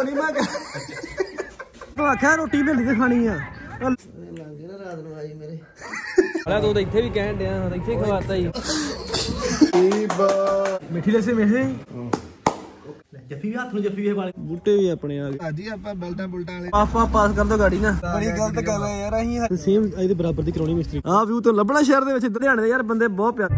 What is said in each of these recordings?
नहीं मैं तो आख्या रोटी मिलती तो खानी है रात ਨੂੰ ਆਈ ਮੇਰੇ ਵਾਲਾ ਤੂੰ ਤਾਂ ਇੱਥੇ ਵੀ ਕਹਿਣ ਡਿਆ ਇੱਥੇ ਖਵਾਤਾ ਜੀ ਮਿੱਠੀ ਲੱਸੀ ਮਿੱਠੀ ਜੱਫੀ ਵੀ ਹੱਥ ਨੂੰ ਜੱਫੀ ਵਾਲੇ ਬੂਟੇ ਵੀ ਆਪਣੇ ਆ ਗਏ ਅੱਜ ਆਪਾਂ ਬਲਟਾਂ ਬੁਲਟਾਂ ਵਾਲੇ ਆਪਾਂ ਪਾਸ ਕਰ ਦੋ ਗਾੜੀ ਨਾ ਬੜੀ ਗਲਤ ਗੱਲ ਹੈ ਯਾਰ ਅਸੀਂ ਸੇਮ ਇਹਦੇ ਬਰਾਬਰ ਦੀ ਕਰਾਉਣੀ ਮਿਸਤਰੀ ਆਹ ਵਿਊ ਤੋਂ ਲੱਭਣਾ ਸ਼ਹਿਰ ਦੇ ਵਿੱਚ ਲੁਧਿਆਣੇ ਦੇ ਯਾਰ ਬੰਦੇ ਬਹੁਤ ਪਿਆਰ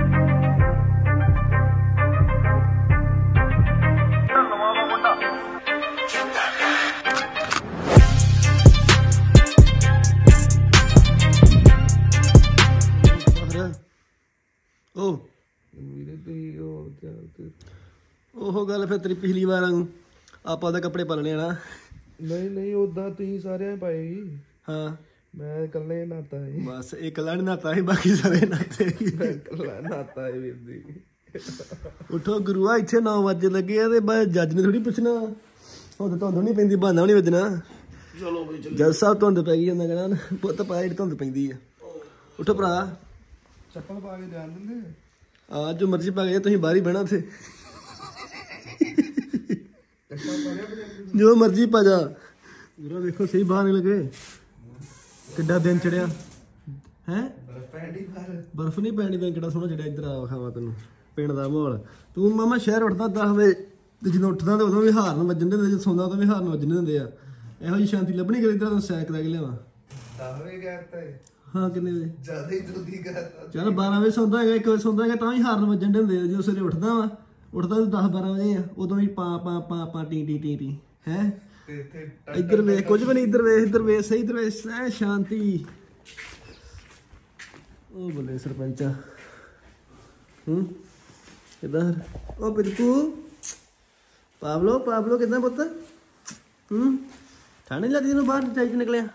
ਉਹ ਗੱਲ ਫਿਰ ਤੇਰੀ ਪਿਛਲੀ ਵਾਰ ਆਪਾਂ ਉਹਦੇ ਕੱਪੜੇ ਪਾਲਣੇ ਆ ਨਾ ਨਹੀਂ ਉਦਾਂ ਤੁਸੀਂ ਸਾਰਿਆਂ ਪਾਏ ਹਾਂ ਮੈਂ ਇਕੱਲੇ ਨਹਾਤਾ ਬਸ ਇਹ ਇਕੱਲਾ ਨੀ ਨਹਾਤਾ ਸੀ ਬਾਕੀ ਸਾਰੇ ਨਹਾਤੇ ਇਕੱਲਾ ਨਹਾਤਾ ਵੀਰ ਦੀ ਉਠੋ ਗੁਰੂਆ ਇੱਥੇ 9 ਵਜੇ ਲੱਗੇ ਆ ਤੇ ਬਸ ਜੱਜ ਨੇ ਥੋੜੀ ਪੁੱਛਣਾ ਹੁਣ ਧੁੰਦ ਨੀ ਪੈਂਦੀ ਬਹਾਨਾ ਨੀ ਵੱਜਣਾ ਚਲੋ ਬਈ ਜੱਜ ਸਾਹਿਬ ਧੁੰਦ ਪੈ ਗਈ ਜਾਂਦਾ ਕਹਿਣਾ ਪੁੱਤ ਪਾ ਜਿਹੜੀ ਧੁੰਦ ਪੈਂਦੀ ਆ ਉਠੋ ਭਰਾ ਚੱਪਲ ਪਾ ਕੇ ਜਾਣ ਦਿੰਦੇ ਆ ਜੋ ਮਰਜ਼ੀ ਪਾ ਕੇ ਤੁਸੀਂ ਬਾਹਰ ਹੀ ਬਹਿਣਾ ਉੱਥੇ ਜੋ ਮਰਜ਼ੀ ਪਾ ਜਾ ਪੂਰਾ ਵੇਖੋ ਸਹੀ ਬਾਹਰ ਨਹੀਂ ਲੱਗੇ ਕਿੱਡਾ ਦਿਨ ਚੜਿਆ ਹੈ ਬਰਫ ਨਹੀਂ ਪੈਣੀ ਤਾਂ ਕਿਹੜਾ ਸੋਹਣਾ ਚੜਿਆ ਇੱਧਰ ਆ ਖਾਵਾ ਤੈਨੂੰ ਪਿੰਡ ਦਾ ਮਾਹੌਲ ਤੂੰ ਮਾਮਾ ਸ਼ਹਿਰ ਉੱਠਦਾ 10 ਵਜੇ ਤੇ ਜਦੋਂ ਉੱਠਦਾ ਤਾਂ ਉਦੋਂ ਵੀ ਹਾਰਨ ਵੱਜਣ ਦਿੰਦੇ ਜਦੋਂ ਸੌਂਦਾ ਉਦੋਂ ਵੀ ਹਾਰਨ ਵੱਜਣ ਦਿੰਦੇ ਆ ਇਹੋ ਜਿਹੀ ਸ਼ਾਂਤੀ ਲੱਭਣੀ ਕਰੇ ਇੱਧਰ ਸੈਕ ਕਰਾ ਕੇ ਲਿਆਵਾਂ 10 ਵਜੇ ਗਿਆ ਹਾਂ ਕਿੰਨੇ ਵਜੇ ਜ਼ਿਆਦਾ ਹੀ ਜਲਦੀ ਕਰਤਾ ਚੱਲ 12 ਵਜੇ ਸੌਂਦਾ ਹੈਗਾ 1 ਵਜੇ ਸੌਂਦਾ ਹੈਗਾ ਤਾਂ ਹੀ ਹਾਰਨ ਵੱਜਣ ਦਿੰਦੇ ਆ ਜਦੋਂ ਸਵੇਰੇ ਉੱਠਦਾ ਵਾ ਉੱਠਦਾ 10-12 ਵਜੇ ਆ ਉਦੋਂ ਵੀ ਪਾ ਟੀ ਹੈ ਇੱਧਰ ਵੇਖ ਕੁਝ ਵੀ ਨਹੀਂ ਇੱਧਰ ਵੇਖ ਸਹੀ ਇੱਧਰ ਵੇਖ ਐ ਸ਼ਾਂਤੀ ਉਹ ਬੱਲੇ ਸਰਪੰਚਾ ਕਿੱਦਾਂ ਉਹ ਬਿਲਕੂ ਪਾਬਲੋ ਕਿੱਦਾਂ ਪੁੱਤ ਠੰਡ ਲੱਗਦੀ ਤੈਨੂੰ ਬਾਹਰ ਚਾਈ ਨਿਕਲਿਆ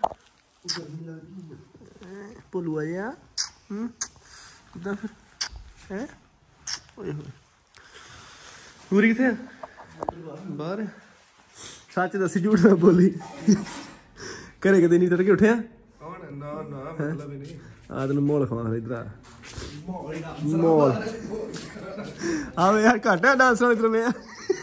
ਭੁੱਲੂਆ ਜਿਹਾ ਕਿੱਦਾਂ ਫਿਰ ਹੈ ਓਏ ਹੋਏ ਪੂਰੀ ਕਿੱਥੇ ਆ ਬਾਹਰ ਸੱਚ ਦੱਸੀ ਝੂਠ ਨਾ ਬੋਲੀ ਘਰੇ ਕਦੇ ਨਹੀਂ ਤਰ ਕੇ ਉੱਠਿਆ ਨਾ ਮਤਲਬ ਨਹੀਂ ਆ ਤੈਨੂੰ ਮੋਲ ਖਵਾ ਇਧਰ ਆ ਮੋਲ ਆਵੇ ਯਾਰ ਘਾਟਾ ਡਾਂਸ ਵਾਲੇ ਤਰ੍ਹਾਂ ਮੈਂ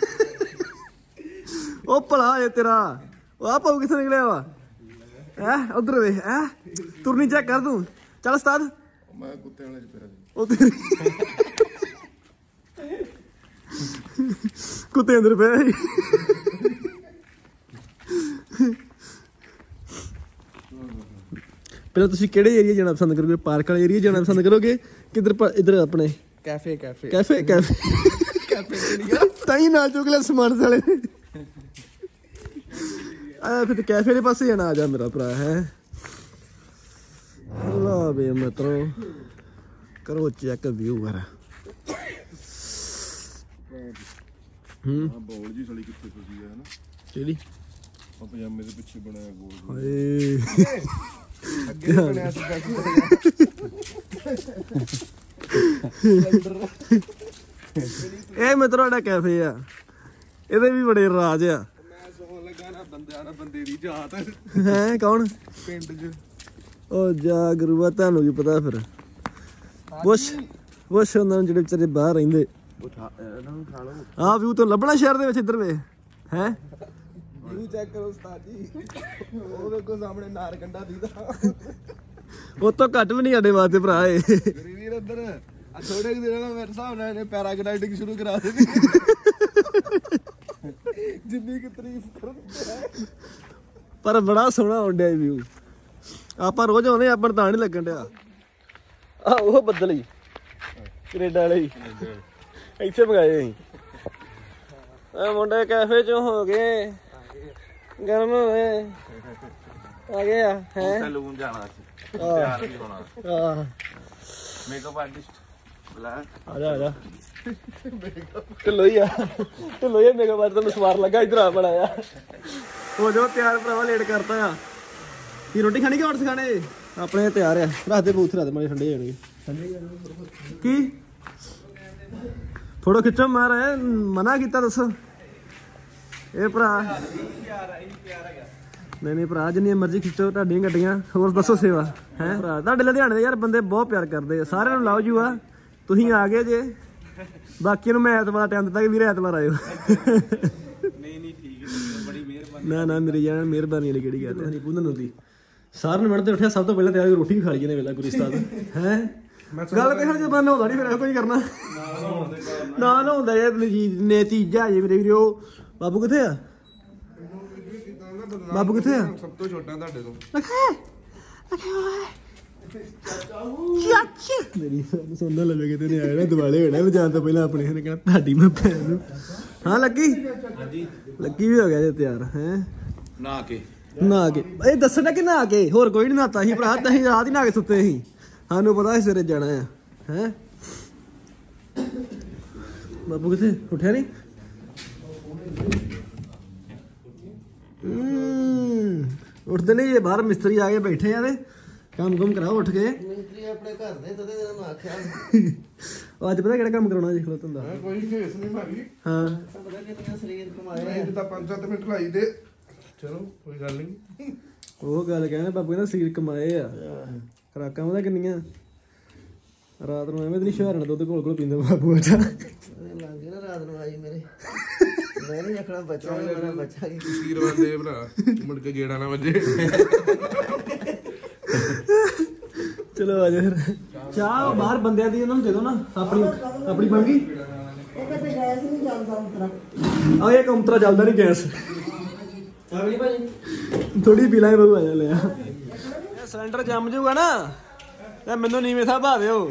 ਉਹ ਭਲਾ ਇਹ ਤੇਰਾ ਉਹ ਆ ਪਾਉ ਕਿੱਥੇ ਨਿਕਲਿਆ ਵਾ ਹੈ ਉਧਰ ਵੇ ਹੈ ਤੁਰਨੀ ਚੈੱਕ ਕਰ ਤੂੰ ਚੱਲ ਉਸਤਾਦ ਮੈਂ ਕੁੱਤੇ ਵਾਲੇ ਚ ਪਿਆ ਉਹ ਤੇਰੀ ਕੁੱਤੇ ਅੰਦਰ ਪਿਆ ਪਹਿਲਾਂ ਤੁਸੀਂ ਕਿਹੜੇ ਏਰੀਆ ਜਾਣਾ ਪਸੰਦ ਕਰੋਗੇ ਪਾਰਕ ਵਾਲੇ ਏਰੀਆ ਜਾਣਾ ਪਸੰਦ ਕਰੋਗੇ ਕਿੱਧਰ ਇੱਧਰ ਆਪਣੇ ਕੈਫੇ ਤਾਂ ਹੀ ਨਾਲ ਚੁੱਕ ਲਿਆ ਸਮਾਨ ਵਾਲੇ ਆ ਫਿਰ ਕੈਫੇ ਦੇ ਪਾਸੇ ਜਾਣਾ ਆ ਜਾ ਮੇਰਾ ਭਰਾ ਹੈ ਲਾ ਬੇ ਮਿੱਤਰੋ ਕਰੋ ਚੈੱਕ ਵਿਊ ਵਰਾ ਬੋਲ ਜੀ ਸਾਲੀ ਕਿੱਥੇ ਫਸੀ ਆ ਹਨਾ ਕਿਹੜੀ ਆ ਪਜਾਮੇ ਦੇ ਪਿੱਛੇ ਬਣਾਇਆ ਗੋਲ ਹਾਏ ਅੱਗੇ ਬਣਿਆ ਸੀ ਇਹ ਮਿੱਤਰੋ ਸਾਡਾ ਕੈਫੇ ਆ ਇਹਦੇ ਵੀ ਬੜੇ ਰਾਜ ਆ ਮੈਂ ਸੌਣ ਲੱਗਾ ਨਾ ਬੰਦਿਆਂ ਨਾਲ ਬੰਦੇ ਦੀ ਜਾਤ ਹੈ ਕੌਣ ਪਿੰਡ 'ਚ ਉਹ ਜਾ ਗੁਰੂਆ ਤੁਹਾਨੂੰ ਕੀ ਪਤਾ ਫਿਰ ਪੁੱਛ ਉਹਨਾਂ ਨੂੰ ਜਿਹੜੇ ਵਿਚਾਰੇ ਬਾਹਰ ਰਹਿੰਦੇ ਆਹ ਵਿਊ ਤੋਂ ਲੱਭਣਾ ਸ਼ਹਿਰ ਦੇ ਵਿੱਚ ਇੱਧਰ ਵੇ ਹੈ ਵਿਊ ਚੈੱਕ ਕਰੋ ਉਸਤਾਦ ਜੀ ਉਹ ਵੇਖੋ ਸਾਹਮਣੇ ਨਾਰਕੰਡਾ ਦੀਦਾ ਉਹ ਤੋਂ ਘੱਟ ਵੀ ਨਹੀਂ ਸਾਡੇ ਵਾਸਤੇ ਭਰਾ ਇਹ ਵੀਰ ਇੱਧਰ ਆ ਥੋੜੇ ਕਿ ਦਿਨਾਂ ਮੇਰੇ ਹਿਸਾਬ ਨਾਲ ਇਹਨੇ ਪੈਰਾਗਲਾਈਡਿੰਗ ਸ਼ੁਰੂ ਕਰਾ ਦਿੱਤੀ ਜਿੰਨੀ ਕਿ ਤਾਰੀਫ ਕਰਦੇ ਪਰ ਬੜਾ ਸੋਹਣਾ ਹੁੰਦਿਆ ਵਿਊ ਆਪਾਂ ਰੋਜ਼ ਆਉਂਦੇ ਆਪਾਂ ਤਾਂ ਨਹੀਂ ਲੱਗਣ ਡਿਆ ਆ ਉਹ ਬੱਦਲ ਹੀ ਕੈਨੇਡਾ ਵਾਲੇ ਹੀ ਇੱਥੇ ਮੰਗਾਏ ਅਸੀਂ ਆ ਮੁੰਡੇ ਕੈਫੇ ਚੋਂ ਹੋ ਗਏ ਗਰਮ ਹੋਏ ਆ ਗਏ ਆ ਹੈ ਸੈਲੂਨ ਜਾਣਾ ਸੀ ਤਿਆਰ ਵੀ ਹੋਣਾ ਮੇਕਅਪ ਆਰਟਿਸਟ ਬੁਲਾ ਆ ਜਾ ਢਿੱਲੋ ਹੀ ਮੇਕਅਪ ਆਰਟਿਸਟ ਨੂੰ ਸਵਾਰ ਲੱਗਾ ਇੱਧਰ ਆ ਬਣਾਇਆ ਹੋ ਜਾਓ ਤਿਆਰ ਭਰਾਵਾ ਲੇਟ ਕਰਤਾ ਆ ਕੀ ਰੋਟੀ ਖਾਣੀ ਕਿ ਔਰ ਖਾਣੇ ਆਪਣੇ ਤਿਆਰ ਆ ਰੱਖ ਦੇ ਬੂਥ ਰੱਖ ਦੇ ਮਾਰੇ ਠੰਡੇ ਜਾਣਗੇ ਕੀ ਫੋਟੋ ਖਿੱਚੋ ਮਾਰਾ ਮਨਾ ਕੀਤਾ ਦੱਸੋ ਇਹ ਭਰਾ ਨਹੀਂ ਭਰਾ ਜਿੰਨੀਆਂ ਮਰਜ਼ੀ ਖਿੱਚੋ ਤੁਹਾਡੀਆਂ ਗੱਡੀਆਂ ਹੋਰ ਦੱਸੋ ਸੇਵਾ ਹੈ ਭਰਾ ਤੁਹਾਡੇ ਲੁਧਿਆਣੇ ਦੇ ਯਾਰ ਬੰਦੇ ਬਹੁਤ ਪਿਆਰ ਕਰਦੇ ਆ ਸਾਰਿਆਂ ਨੂੰ ਲਾਓ ਜੂ ਆ ਤੁਸੀਂ ਆ ਗਏ ਜੇ ਬਾਕੀ ਨੂੰ ਮੈਂ ਐਤਵਾਰ ਟਾਈਮ ਦਿੱਤਾ ਕਿ ਵੀਰੇ ਐਤਵਾਰ ਆਇਓ ਨਹੀਂ ਠੀਕ ਨਾ ਮੇਰੀ ਜਾਨ ਮਿਹਰਬਾਨੀ ਵਾਲੀ ਕਿਹੜੀ ਗੱਲ ਹੈ ਪੁੰਨ ਹੁੰਦੀ ਸਾਰਨ ਮਿੰਟ ਤੇ ਉੱਠਿਆ ਸਭ ਤੋਂ ਪਹਿਲਾਂ ਤਿਆਰ ਰੋਟੀ ਵੀ ਖਾ ਲਈ ਇਹਨੇ ਵੇਲਾ ਗੁਰਿਸਤਾਦ ਹੈ ਗੱਲ ਤੇ ਹੁਣ ਜਦੋਂ ਨਹਾਉਂਦਾ ਨਹੀਂ ਫਿਰ ਇਹੋ ਕੁਝ ਕਰਨਾ ਨਾ ਨਹਾਉਂਦਾ ਇਹ ਨਤੀਜਾ ਜੇ ਮੇਰੇ ਵੀਰੋ ਬਾਬੂ ਕਿੱਥੇ ਆ ਬਾਬੂ ਕਿੱਥੇ ਆ ਸਭ ਤੋਂ ਛੋਟਾ ਤੁਹਾਡੇ ਤੋਂ ਮੇਰੀ ਸੁਣਨਾ ਲਵੇ ਕਿਤੇ ਨੇ ਆਇਆ ਦਿਵਾਲੇ ਹੋਣਾ ਮੈਂ ਜਾਣ ਤੋਂ ਪਹਿਲਾਂ ਆਪਣੇ ਨੇ ਕਹਿਣਾ ਤੁਹਾਡੀ ਮੈਂ ਭੈਣ ਨੂੰ ਹਾਂ ਲੱਗੀ ਹਾਂਜੀ ਲੱਗੀ ਵੀ ਹੋ ਗਿਆ ਜੇ ਤਿਆਰ ਹੈ ਨਾ ਕੇ ਇਹ ਦੱਸਣਾ ਕਿ ਨਹਾ ਕੇ ਹੋਰ ਕੋਈ ਨਹੀਂ ਨਹਾਤਾ ਸੀ ਭਰਾ ਅਸੀਂ ਰਾਤ ਹੀ ਨਹਾ ਕੇ ਸੁੱਤੇ ਸੀ ਸਾਨੂੰ ਪਤਾ ਸੀ ਸਵੇਰੇ ਜਾਣਾ ਆ ਹੈ ਬਾਬੂ ਕਿੱਥੇ ਉੱਠਿਆ ਨਹੀਂ ਉੱਠਦੇ ਨਹੀਂ ਜੇ ਬਾਹਰ ਮਿਸਤਰੀ ਆ ਕੇ ਬੈਠੇ ਆ ਤੇ ਕੰਮ ਕਰਾਓ ਉੱਠ ਕੇ ਮਿਸਤਰੀ ਆਪਣੇ ਘਰ ਦੇ ਤਦੇ ਦਿਨ ਮੈਂ ਆਖਿਆ ਅੱਜ ਪਤਾ ਕਿਹੜਾ ਕੰਮ ਕਰਾਉਣਾ ਜੀ ਖਲੋ ਤੁੰਦਾ ਕੋਈ ਕੇਸ ਨਹੀਂ ਮਾਰੀ ਹਾਂ ਪਤਾ ਕਿੰਨੀਆਂ ਸਰੀਰ ਕਮਾਏ ਮੈਂ ਤਾਂ 5-7 ਮਿੰਟ ਲਾਈ ਦੇ ਚਲੋ ਕੋਈ ਗੱਲ ਨਹੀਂ ਉਹ ਗੱਲ ਕਹਿੰਦੇ ਬਾਬੂ ਕਹਿੰਦਾ ਸੀਰ ਕਮਾਏ ਆ ਖਰਾਕਾਂ ਉਹਦਾ ਕਿੰਨੀਆਂ ਰਾਤ ਨੂੰ ਐਵੇਂ ਤੇ ਨਹੀਂ ਸ਼ਹਿਰਨ ਦੁੱਧ ਕੋਲ ਪੀਂਦਾ ਬਾਬੂ ਅੱਛਾ ਲੱਗ ਗਈ ਨਾ ਰਾਤ ਨੂੰ ਆਈ ਮੇਰੇ ਮੈਂ ਨਹੀਂ ਰੱਖਣਾ ਬੱਚਾ ਮੇਰਾ ਬੱਚਾ ਕੀ ਸੀਰ ਵਾਲੇ ਭਰਾ ਮੁੜ ਕੇ ਗੇੜਾ ਨਾ ਵੱਜੇ ਚਲੋ ਆ ਜਾ ਫਿਰ ਚਾਹ ਬਾਹਰ ਬੰਦਿਆਂ ਦੀ ਉਹਨਾਂ ਨੂੰ ਦੇ ਦੋ ਨਾ ਆਪਣੀ ਬਣ ਗਈ ਉਹ ਕਹਿੰਦੇ ਗੈਸ ਨਹੀਂ ਚੱਲਦਾ ਉਤਰਾ ਆ ਇਹ ਕੰਤਰਾ ਚੱਲਦਾ ਨਹੀਂ ਗੈਸ ਚਾਵਲੀ ਭਾਜੀ ਥੋੜੀ ਪੀ ਲਾਂਗੇ ਬਾਬੂ ਆ ਜਾ ਲਿਆ ਇਹ ਸਿਲੰਡਰ ਜੰਮ ਜਾਊਗਾ ਨਾ ਤੇ ਮੈਨੂੰ ਨੀਵੇਂ ਥਾਂ ਭਾ ਦਿਓ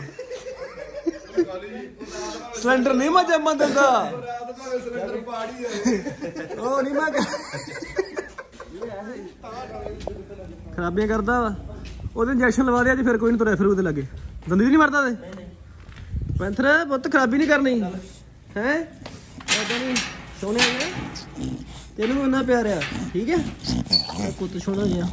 ਸਿਲੰਡਰ ਨਹੀਂ ਮੈਂ ਜੰਮਣ ਦਿੰਦਾ ਉਹ ਨਹੀਂ ਮੈਂ ਖਰਾਬੀਆਂ ਕਰਦਾ ਵਾ ਉਹਦੇ ਇੰਜੈਕਸ਼ਨ ਲਵਾ ਦਿਆ ਜੀ ਫਿਰ ਕੋਈ ਨਹੀਂ ਤੁਰਿਆ ਫਿਰ ਉਹਦੇ ਲੱਗੇ ਦੰਦੀ ਨਹੀਂ ਮਰਦਾ ਤੇ ਪੈਂਥਰ ਪੁੱਤ ਖਰਾਬੀ ਨਹੀਂ ਕਰਨੀ ਹੈ ਐਦਾਂ ਨਹੀਂ ਸੋਹਣੇ ਆ ਗਏ ਤੈਨੂੰ ਇੰਨਾ ਪਿਆਰ ਆ ਠੀਕ ਹੈ ਕੁੱਤ ਸੋਹਣਾ ਜਿਹਾ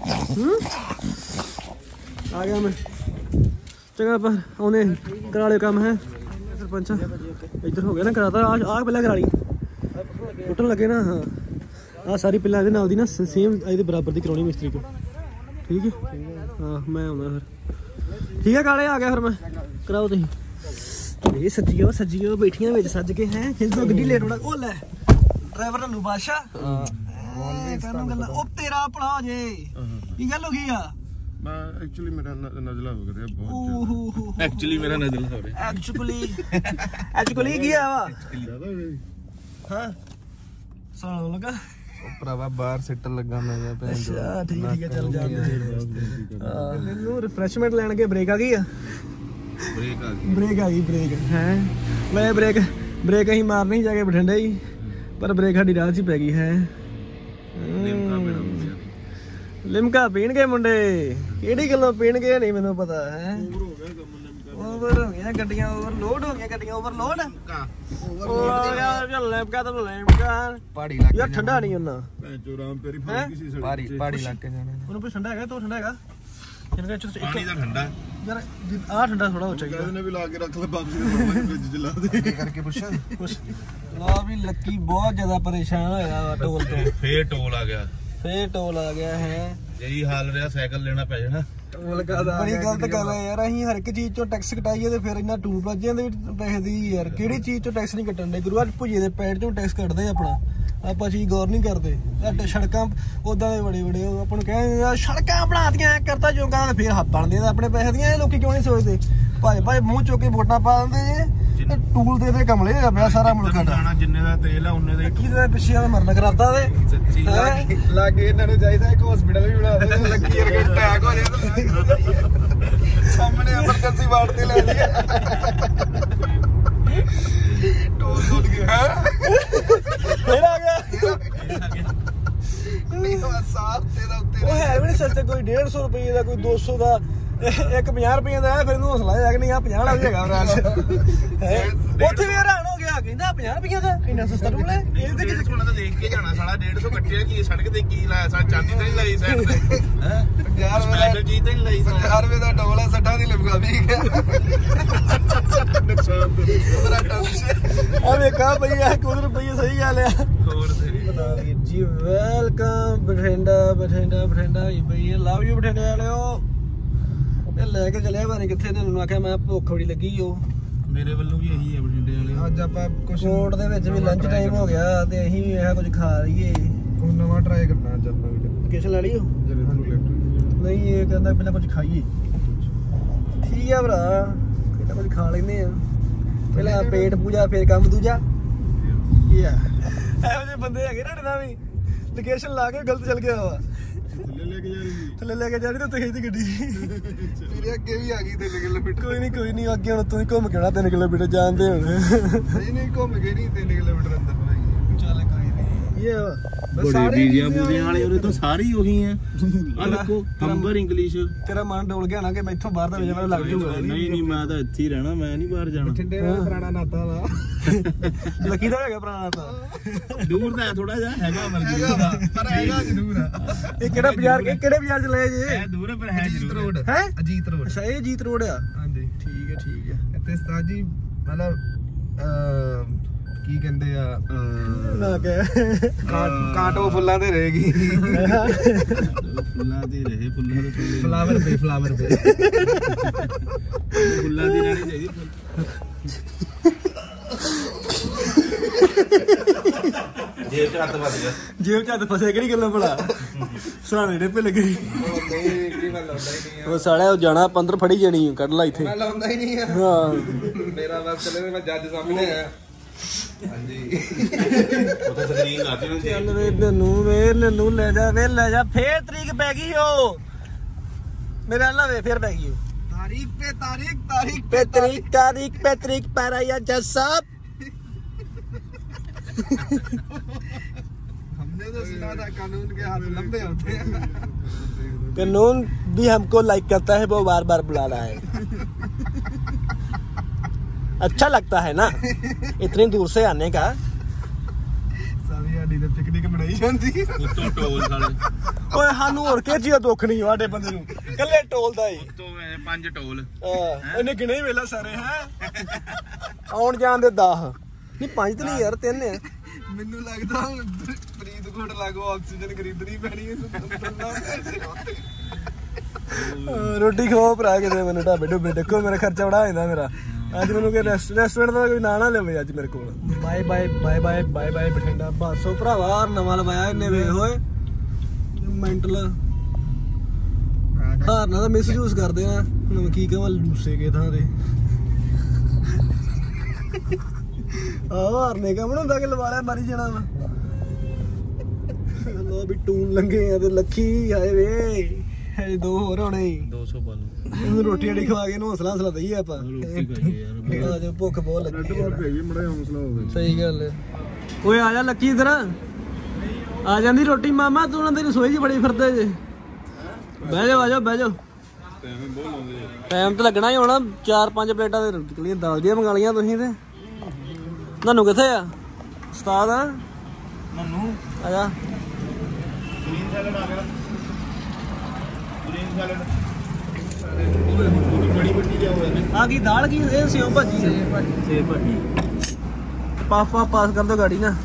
ਆ ਗਿਆ ਮੈਂ ਚੰਗਾ ਪਰ ਆਉਨੇ ਕਰਾ ਲਿਓ ਕੰਮ ਹੈ ਸਰਪੰਚ ਇੱਧਰ ਹੋ ਗਿਆ ਨਾ ਕਰਾਤਾ ਆਹ ਪਹਿਲਾਂ ਕਰਾ ਲਈ ਟੁੱਟਣ ਲੱਗੇ ਨਾ ਹਾਂ ਆਹ ਸਾਰੀ ਪਹਿਲਾਂ ਇਹਦੇ ਨਾਲ ਦੀ ਨਾ ਸੇਮ ਇਹਦੇ ਬਰਾਬਰ ਦੀ ਕਰਾਉਣੀ ਮਿਸਤਰੀ ਕੋਲ ਠੀਕ ਹੈ ਹਾਂ ਮੈਂ ਆਉਂਦਾ ਫਿਰ ਠੀਕ ਹੈ ਕਾਲੇ ਆ ਗਿਆ ਫਿਰ ਮੈਂ ਕਰਾਓ ਤੁਸੀਂ ਇਹ ਸੱਜੀਓ ਬੈਠੀਆਂ ਵਿੱਚ ਸੱਜ ਕੇ ਹੈ ਖਿੱਚੋ ਗੱਡੀ ਲੇਟ ਹੋਣਾ ਉਹ ਲੈ ਡਰਾਈਵਰ ਨੂੰ ਬਾਦਸ਼ਾਹ ਕਾਨੂੰ ਗੱਲਾਂ ਉਹ ਤੇਰਾ ਭਰਾ ਜੇ ਕੀ ਗੱਲ ਹੋ ਗਈ ਆ ਮੈਂ ਐਕਚੁਅਲੀ ਮੇਰਾ ਨਜ਼ਲਾ ਹੋ ਗਿਆ ਬਹੁਤ ਐਕਚੁਅਲੀ ਮੇਰਾ ਨਜ਼ਲਾ ਹੋ ਰਿਹਾ ਐਕਚੁਅਲੀ ਕੀ ਆ ਵਾ ਹਾਂ ਸਾਲ ਲਗਾ ਉਹ ਭਰਾਵਾ ਬਾਹਰ ਸਿੱਟ ਲੱਗਾ ਮੈਂ ਜਾਂ ਅੱਛਾ ਠੀਕ ਹੈ ਚੱਲ ਜਾਂਦੇ ਮੈਨੂੰ ਰਿਫਰੈਸ਼ਮੈਂਟ ਲੈਣ ਕੇ ਬ੍ਰੇਕ ਆ ਗਈ ਆ ਬ੍ਰੇਕ ਹੈ ਮੈਂ ਬ੍ਰੇਕ ਅਸੀਂ ਮਾਰਨੀ ਜਾ ਕੇ ਬਠਿੰਡੇ ਹੀ ਪਰ ਬ੍ਰੇਕ ਸਾਡੀ ਰਾਹ 'ਚ ਹੀ ਪੈ ਗਈ ਹੈ ਲਿਮਕਾ ਪੀਣਗੇ ਮੁੰਡੇ ਕਿਹੜੀ ਗੱਲੋਂ ਪੀਣਗੇ ਨਹੀਂ ਮੈਨੂੰ ਪਤਾ ਹੈ ਓਵਰ ਹੋ ਗਈਆਂ ਗੱਡੀਆਂ ਓਵਰਲੋਡ ਹੋ ਗਈਆਂ ਗੱਡੀਆਂ ਓਵਰਲੋਡ ਲਿਮਕਾ ਪਹਾੜੀ ਲੱਗ ਯਾਰ ਠੰਡਾ ਨਹੀਂ ਉਹਨਾਂ ਪਹਾੜੀ ਲੱਗ ਕੇ ਜਾਣਾ ਉਹਨੂੰ ਕੋਈ ਠੰਡਾ ਹੈਗਾ ਤੋ ਠੰਡਾ ਹੈਗਾ ਪਾਣੀ ਦਾ ਠੰਡਾ ਯਾਰ ਆਹ ਠੰਡਾ ਥੋੜਾ ਹੋ ਚਾਹੀਦਾ ਇਹਨੇ ਵੀ ਲਾ ਕੇ ਰੱਖ ਲੈ ਬਾਬੂ ਦੇ ਫ੍ਰਿਜ 'ਚ ਲਾ ਦੇ ਕਰਕੇ ਪੁੱਛਾਂ ਕੁਛ ਲਾ ਵੀ ਲੱਕੀ ਬਹੁਤ ਜ਼ਿਆਦਾ ਪਰੇਸ਼ਾਨ ਹੋਇਆ ਵਾ ਟੋਲ ਤੋਂ ਫੇਰ ਟੋਲ ਆ ਗਿਆ ਹੈ ਇਹੀ ਹਾਲ ਰਿਹਾ ਸਾਈਕਲ ਲੈਣਾ ਪੈ ਜਾਣਾ ਟੋਲ ਕਾਦਾ ਬੜੀ ਗਲਤ ਗੱਲ ਹੈ ਯਾਰ ਅਸੀਂ ਹਰ ਇੱਕ ਚੀਜ਼ ਚੋਂ ਟੈਕਸ ਕਟਾਈਏ ਤੇ ਫਿਰ ਇਹਨਾਂ ਟੂਲ ਪਲਾਜ਼ਿਆਂ ਦੇ ਪੈਸੇ ਦੀ ਯਾਰ ਕਿਹੜੀ ਚੀਜ਼ ਚੋਂ ਟੈਕਸ ਨਹੀਂ ਕੱਟਣ ਦੇ ਗੁਰੂ ਅੱਜ ਭੁਜੇ ਦੇ ਪੈੜ ਚੋਂ ਟੈਕਸ ਕੱਟਦੇ ਆਪਣਾ ਆਪਾਂ ਚੀਜ਼ ਗੌਰ ਨਹੀਂ ਕਰਦੇ ਸਾਡੇ ਸੜਕਾਂ ਉਦਾਂ ਦੇ ਬੜੇ ਆਪਾਂ ਨੂੰ ਕਹਿੰਦੇ ਸੜਕਾਂ ਬਣਾਤੀਆਂ ਕਰਤਾ ਜੋਗਾ ਤੇ ਫਿਰ ਹੱਥ ਬਣਦੇ ਆਪਣੇ ਪੈਸੇ ਦੀਆਂ ਇਹ ਲੋਕੀ ਕਿਉਂ ਨਹੀਂ ਸੋਚਦੇ ਭਾਈ ਮੂੰਹ ਚੁੱਕ ਕੇ ਵੋਟਾਂ ਪਾ ਦਿੰਦੇ ਜੇ ਟੂਲ ਦੇ ਕਮਲੇ ਆ ਪਿਆ ਸਾਰਾ ਮੁਲਕ ਦਾ ਜਿੰਨੇ ਦਾ ਤੇਲ ਆ ਉਹਨੇ ਦਾ ਕੀ ਦੇ ਪਿੱਛੇ ਆ ਮਰਨ ਕਰਾਤਾ ਵੇ ਸੱਚੀ ਲਾਗੇ ਇਹਨਾਂ ਨੂੰ ਚਾਹੀਦਾ ਇੱਕ ਹਸਪੀਟਲ ਵੀ ਬਣਾ ਦੇ ਲੱਕੀ ਵਰਗੇ ਅਟੈਕ ਹੋ ਰਿਹਾ ਸਾਹਮਣੇ ਐਮਰਜੈਂਸੀ ਵਾਰਡ ਤੇ ਲੈ ਲਿਆ ਟੋਲ ਟੋਲ ਗਿਆ ਫੇਰ ਆ ਗਿਆ ਨਹੀਂ ਸਾਫ ਤੇਰਾ ਉੱਤੇ ਉਹ ਹੈ ਵੀ ਨਹੀਂ ਸਸਤੇ ਕੋਈ 150 ਰੁਪਏ ਦਾ ਕੋਈ 200 ਦਾ ਇੱਕ 50 ਰੁਪਏ ਦਾ ਫਿਰ ਇਹਨੂੰ ਹੌਸਲਾ ਜਾ ਕਿ ਨਹੀਂ ਆ 50 ਵਾਲਾ ਵੀ ਹੈਗਾ ਬਰਾਜ ਉੱਥੇ ਵੀ ਹੈਰਾਨ ਹੋ ਗਿਆ ਕਹਿੰਦਾ 50 ਰੁਪਏ ਦਾ ਇੰਨਾ ਸਸਤਾ ਟੂਲ ਹੈ ਇਹਦੇ ਕਿਤੇ ਕੋਣਾ ਤਾਂ ਦੇਖ ਕੇ ਜਾਣਾ ਸਾਲਾ 150 ਕੱਟਿਆ ਕੀ ਸੜਕ ਤੇ ਕੀ ਲਾਇਆ ਸਾ ਚਾਂਦੀ ਤਾਂ ਨਹੀਂ ਲਾਈ ਸਾਈਡ ਤੇ ਹੈ 50 ਰੁਪਏ ਚੀਜ਼ ਤਾਂ ਨਹੀਂ ਲਾਈ 50 ਰੁਪਏ ਦਾ ਟੋਲ ਹੈ ਸੱਟਾ ਦੀ ਲਿਮਕਾ ਵੀ ਗਿਆ ਨੁਕਸਾਨ ਬੜਾ ਟੰਸ਼ ਆ ਵੇਖਾ ਭਈ ਆ ਕੁਝ ਰੁਪਏ ਸਹੀ ਗੱਲ ਆ ਹੋਰ ਤੇਰੀ ਬਤਾ ਦੀ ਜੀ ਵੈਲਕਮ ਬਠਿੰਡਾ ਭਈ ਲਵ ਯੂ ਬਠਿੰਡੇ ਵਾਲਿਓ ਇਹ ਲੈ ਕੇ ਚੱਲਿਆ ਬਾਰੇ ਕਿੱਥੇ ਨੇ ਮੈਨੂੰ ਆਖਿਆ ਮੈਂ ਭੁੱਖ ਬੜੀ ਲੱਗੀ ਓ ਮੇਰੇ ਵੱਲੋਂ ਵੀ ਇਹੀ ਹੈ ਬਠਿੰਡੇ ਵਾਲੇ ਅੱਜ ਆਪਾਂ ਕੋਰਟ ਦੇ ਵਿੱਚ ਵੀ ਲੰਚ ਟਾਈਮ ਹੋ ਗਿਆ ਤੇ ਅਸੀਂ ਵੀ ਇਹ ਕੁਝ ਖਾ ਲਈਏ ਕੋਈ ਨਵਾਂ ਲੋਕੇਸ਼ਨ ਲੈ ਲਈ ਨਹੀਂ ਇਹ ਕਹਿੰਦਾ ਪਹਿਲਾਂ ਕੁਝ ਖਾਈਏ ਠੀਕ ਆ ਭਰਾ ਪਹਿਲਾਂ ਕੁਝ ਖਾ ਲੈਂਦੇ ਆ ਪਹਿਲਾਂ ਪੇਟ ਪੂਜਾ ਫਿਰ ਕੰਮ ਦੂਜਾ ਕੀ ਆ ਇਹੋ ਜਿਹੇ ਬੰਦੇ ਹੈਗੇ ਨਾ ਨਾ ਵੀ ਲੋਕੇਸ਼ਨ ਲਾ ਕੇ ਗਲਤ ਚੱਲ ਗਿਆ ਵਾ ਥੱਲੇ ਲੈ ਕੇ ਜਾ ਰਹੀ ਤੇ ਉੱਤੇ ਖਿੱਚਦੀ ਗੱਡੀ ਮੇਰੇ ਅੱਗੇ ਵੀ ਆ ਗਈ 3 ਕਿਲੋਮੀਟਰ ਕੋਈ ਨਹੀਂ ਅੱਗੇ ਹੁਣ ਤੁਸੀਂ ਘੁੰਮ ਕੇ ਆਉਣਾ 3 ਕਿਲੋਮੀਟਰ ਜਾਣਦੇ ਹੁਣ ਨਹੀਂ ਘੁੰਮ ਕੇ ਨਹੀਂ 3 ਕਿਲੋਮੀਟਰ ਅੰਦਰ ਬਣਾਈ ਚੱਲ ਕੋਈ ਨਹੀਂ ਇਹ ਬੜੇ ਬੀਜੀਆਂ ਬੂਜੀਆਂ ਵਾਲੇ ਉਹਦੇ ਤਾਂ ਸਾਰੇ ਹੀ ਉਹੀ ਆ ਆ ਦੇਖੋ ਨੰਬਰ ਇੰਗਲਿਸ਼ ਤੇਰਾ ਮਨ ਡੋਲ ਗਿਆ ਨਾ ਕਿ ਮੈਂ ਇੱਥੋਂ ਬਾਹਰ ਦਾ ਵੇਜਣਾ ਲੱਗ ਜੂਗਾ ਨਹੀਂ ਮੈਂ ਤਾਂ ਇੱਥੇ ਹੀ ਰਹਿਣਾ ਮੈਂ ਨਹੀਂ ਬਾਹਰ ਜਾਣਾ ਠੰਡੇ ਦਾ ਪੁਰਾਣਾ ਨਾਤਾ ਵਾ ਲੱਕੀ ਦਾ ਹੈਗਾ ਪੁਰਾਣਾ ਤਾਂ ਦੂਰ ਦਾ ਥੋੜਾ ਜਿਹਾ ਹੈਗਾ ਮਰਜ਼ੀ ਦਾ ਪਰ ਹੈਗਾ ਜ਼ਰੂਰ ਆ ਇਹ ਕਿਹੜਾ ਬਾਜ਼ਾਰ ਕਿਹੜੇ ਬਾਜ਼ਾਰ ਚ ਲਏ ਜੇ ਇਹ ਦੂਰ ਹੈ ਪਰ ਹੈ ਅਜੀਤ ਜ਼ਰੂਰ ਰੋਡ ਹੈ ਅਜੀਤ ਰੋਡ ਅੱਛਾ ਇਹ ਜੀਤ ਰੋਡ ਆ ਹਾਂਜੀ ਠੀਕ ਹੈ ਇੱਥੇ ਉਸਤਾਦ ਜੀ ਮਤਲਬ ਕੀ ਕਹਿੰਦੇ ਆ ਨਾ ਕਹਿ ਕਾਂਟੋ ਫੁੱਲਾਂ ਤੇ ਰਹੇਗੀ ਫੁੱਲਾਂ ਦੀ ਰਹੇ ਫੁੱਲਾਂ ਦੇ ਥੱਲੇ ਫਲਾਵਰ ਪੇ ਫੁੱਲਾਂ ਦੀ ਰਹਿਣੀ ਚਾਹੀਦੀ ਜੇਬ ਚ ਹੱਥ ਫਸੇ ਕਿਹੜੀ ਗੱਲਾਂ ਭਲਾ ਸਰਾਣੇ ਦੇ ਭਿੱਲ ਗਈ ਨਹੀਂ ਕੀ ਮੈਂ ਲਾਉਂਦਾ ਹੀ ਨਹੀਂ ਉਹ ਸਾਲਿਆ ਉਹ ਜਾਣਾ 15 ਫੜੀ ਜਾਣੀ ਕੱਢ ਲਾ ਇੱਥੇ ਮੈਂ ਲਾਉਂਦਾ ਹੀ ਨਹੀਂ ਆ ਹਾਂ ਮੇਰਾ ਬਸ ਚੱਲੇ ਮੈਂ ਜੱਜ ਸਾਹਮਣੇ ਆਇਆ ਹਾਂਜੀ ਉੱਥੇ ਸਕਰੀਨ ਲਾਤੀ ਨੂੰ ਚੱਲ ਵੇ ਨੰਨੂ ਲੈ ਜਾ ਫੇਰ ਤਰੀਕ ਪੈ ਗਈ ਓ ਮੇਰੇ ਨਾਲ ਵੇ ਫੇਰ ਪੈ ਗਈ ਓ तारीख पे तरीक पा रहा है जज साहब हमने तो सुना था कानून के हाथ लंबे होते हैं कानून भी हमको लाइक करता है वो बार बार बुला रहा है अच्छा लगता है ना इतनी दूर से आने का ਸਾਡੀ ਤੇ ਪਿਕਨਿਕ ਮਨਾਈ ਜਾਂਦੀ ਉੱਤੋਂ ਟੋਲ ਸਾਲੇ ਓਏ ਸਾਨੂੰ ਹੋਰ ਕੀ ਚੀਜ਼ ਦਾ ਦੁੱਖ ਨਹੀਂ ਸਾਡੇ ਬੰਦੇ ਨੂੰ ਕੱਲੇ ਟੋਲ ਦਾ ਹੀ ਉੱਤੋਂ 5 ਟੋਲ ਇਹਨੇ ਗਿਣੇ ਹੀ ਵੇਲਾ ਸਾਰੇ ਹੈ ਆਉਣ ਜਾਣ ਦੇ 10 ਨਹੀਂ 5 ਤੇ ਨਹੀਂ ਯਾਰ 3 ਆ ਮੈਨੂੰ ਲੱਗਦਾ ਫਰੀਦਕੋਟ ਲਾਗੋ ਆਕਸੀਜਨ ਖਰੀਦਣੀ ਪੈਣੀ ਹੈ ਰੋਟੀ ਖਵਾਓ ਭਰਾ ਕਿਤੇ ਮੈਨੂੰ ਢਾਬੇ ਢੁੱਬੇ ਦੇਖੋ ਮੇਰਾ ਖਰਚਾ ਬੜਾ ਹੋ ਜਾਂਦਾ ਮੇਰਾ ਅੱਜ ਮੈਨੂੰ ਕਿ ਰੈਸਟੋਰੈਂਟ ਦਾ ਕੋਈ ਨਾਂ ਨਾ ਲਵੇ ਅੱਜ ਮੇਰੇ ਕੋਲ ਬਾਏ ਬਠਿੰਡਾ ਬਾਸੋ ਭਰਾਵਾ ਨਵਾਂ ਲਵਾਇਆ ਇਹਨੇ ਵੇਖ ਹੋਏ ਮੈਂਟਲ ਹਾਰਨਾ ਦਾ ਮਿਸਯੂਜ਼ ਕਰਦੇ ਆ ਹੁਣ ਕੀ ਕਹਾਂ ਲੂਸੇ ਕੇ ਥਾਂ ਦੇ ਹਾਰਨੇ ਕਾ ਬਣਾਉਂਦਾ ਕਿ ਲਵਾ ਲਿਆ ਮਾਰੀ ਜਾਣਾ ਵਾ ਲੋ ਵੀ ਟੂਨ ਲੰਗੇ ਆ ਤੇ ਲੱਖੀ ਆਏ ਵੇ ਹਜੇ 2 ਹੋਰ ਹੋਣੇ 200 ਪਾਲੋ ਇਹਨੂੰ ਰੋਟੀ ਅੜੀ ਖਵਾ ਕੇ ਇਹਨੂੰ ਹੌਸਲਾ ਦਈਏ ਆਪਾਂ ਰੋਟੀ ਖਾਈਏ ਯਾਰ ਜੋ ਭੁੱਖ ਬਹੁਤ ਲੱਗੀ ਹੈ ਬੜਾ ਹੌਸਲਾ ਹੋਵੇ ਸਹੀ ਗੱਲ ਹੈ ਓਏ ਆ ਜਾ ਲੱਕੀ ਇਧਰ ਆ ਜਾਂਦੀ ਰੋਟੀ ਮਾਮਾ ਤੂੰ ਉਹਨਾਂ ਦੀ ਰਸੋਈ 'ਚ ਬੜੀ ਫਿਰਦੇ ਜੇ ਬਹਿ ਜਾਓ ਟਾਈਮ ਤੇ ਲੱਗਣਾ ਹੀ ਹੋਣਾ 4-5 ਪਲੇਟਾਂ ਦੇ ਨਿਕਲੀਆਂ ਦਾਲ ਦੀਆਂ ਮੰਗਾ ਲੀਆਂ ਤੁਸੀਂ ਤੇ ਨਾਨੂੰ ਕਿੱਥੇ ਆ ਉਸਤਾਦ ਆ ਨੰਨੂ ਆ ਜਾ ਗ੍ਰੀਨ ਸੈਲਡ ਆ ਗਿਆ ਗ੍ਰੀਨ ਸੈਲਡ ਬੜੀ ਵੱਡੀ ਲਿਆ ਹੋਇਆ ਨੇ ਆ ਕੀ ਦਾਲ ਕੀ ਇਹ ਸਿਓ ਭਾਜੀ ਸੇਬ ਭਾਜੀ ਪਾਸ ਕਰ ਦੋ ਗਾੜੀ ਨਾ